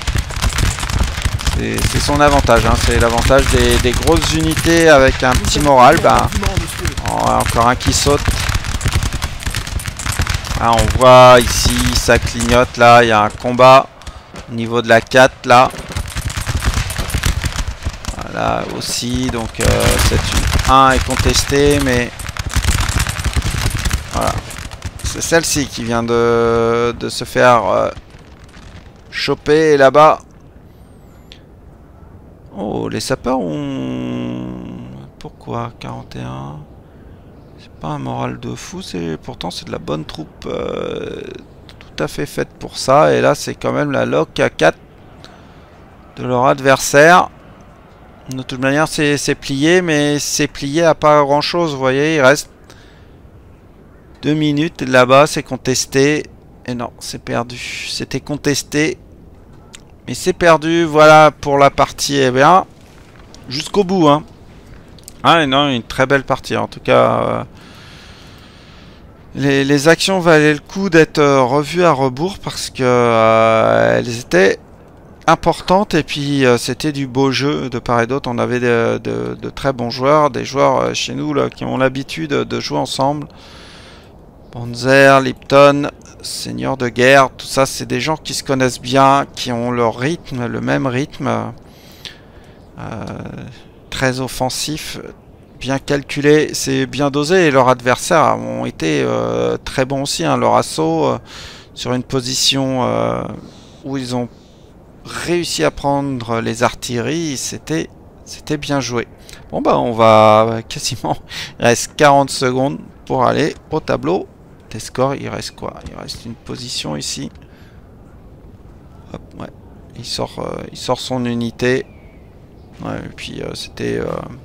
C'est son avantage, hein. C'est l'avantage des grosses unités avec un petit moral. Ben, encore un qui saute. Ah, on voit ici, ça clignote là, il y a un combat au niveau de la 4 là. Voilà aussi, donc cette une 1 est contestée, mais voilà. C'est celle-ci qui vient de se faire choper là-bas. Oh, les sapeurs ont... Pourquoi 41? C'est pas un moral de fou, pourtant c'est de la bonne troupe tout à fait faite pour ça. Et là c'est quand même la loc à 4 de leur adversaire. De toute manière, c'est plié, mais c'est plié à pas grand chose. Vous voyez, il reste 2 minutes. Là-bas, c'est contesté. Et non, c'est perdu. C'était contesté. Mais c'est perdu. Voilà pour la partie. Eh bien, jusqu'au bout. Hein. Ah, non, une très belle partie. En tout cas, les actions valaient le coup d'être revues à rebours parce que elles étaient importante et puis c'était du beau jeu de part et d'autre. On avait de très bons joueurs, des joueurs chez nous là, qui ont l'habitude de jouer ensemble. Panzer, Lipton, Seigneur de guerre, tout ça c'est des gens qui se connaissent bien, qui ont leur rythme, le même rythme, très offensif, bien calculé, c'est bien dosé et leurs adversaires ont été très bons aussi. Hein. Leur assaut sur une position où ils ont réussi à prendre les artilleries, c'était bien joué. Bon bah on va quasiment, il reste 40 secondes pour aller au tableau des scores. Il reste quoi? Il reste une position ici. Hop, ouais. Il sort son unité. Ouais, et puis c'était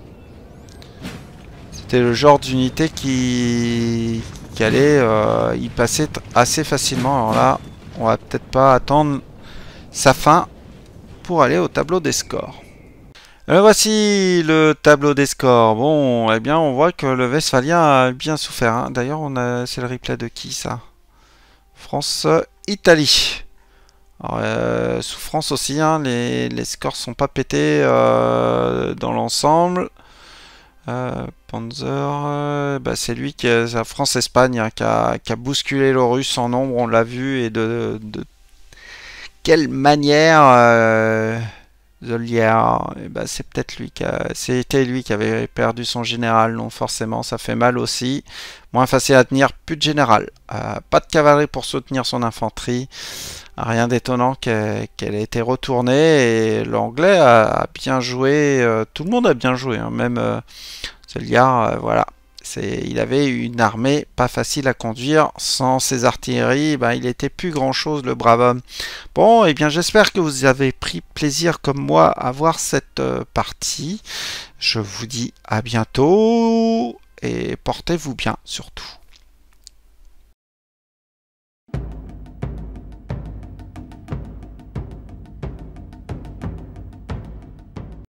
le genre d'unité qui allait y passer assez facilement. Alors là, on va peut-être pas attendre sa fin pour aller au tableau des scores. Alors voici le tableau des scores. Bon, eh bien, on voit que le Westphalien a bien souffert. Hein. D'ailleurs, c'est le replay de qui ça? France-Italie. Souffrance aussi. Hein. Les scores sont pas pétés dans l'ensemble. Panzer, bah, c'est lui qui est la France-Espagne hein, qui a bousculé le Russe en nombre. On l'a vu et de quelle manière Zolière, bah, c'est peut-être lui c'était lui qui avait perdu son général, donc forcément ça fait mal aussi. Moins facile à tenir, plus de général. Pas de cavalerie pour soutenir son infanterie. Rien d'étonnant qu'elle ait été retournée et l'anglais a bien joué. Tout le monde a bien joué, hein, même Zolière, voilà. Il avait une armée pas facile à conduire. Sans ses artilleries, ben, il était plus grand chose le brave homme. Bon, et bien j'espère que vous avez pris plaisir comme moi à voir cette partie. Je vous dis à bientôt et portez-vous bien surtout.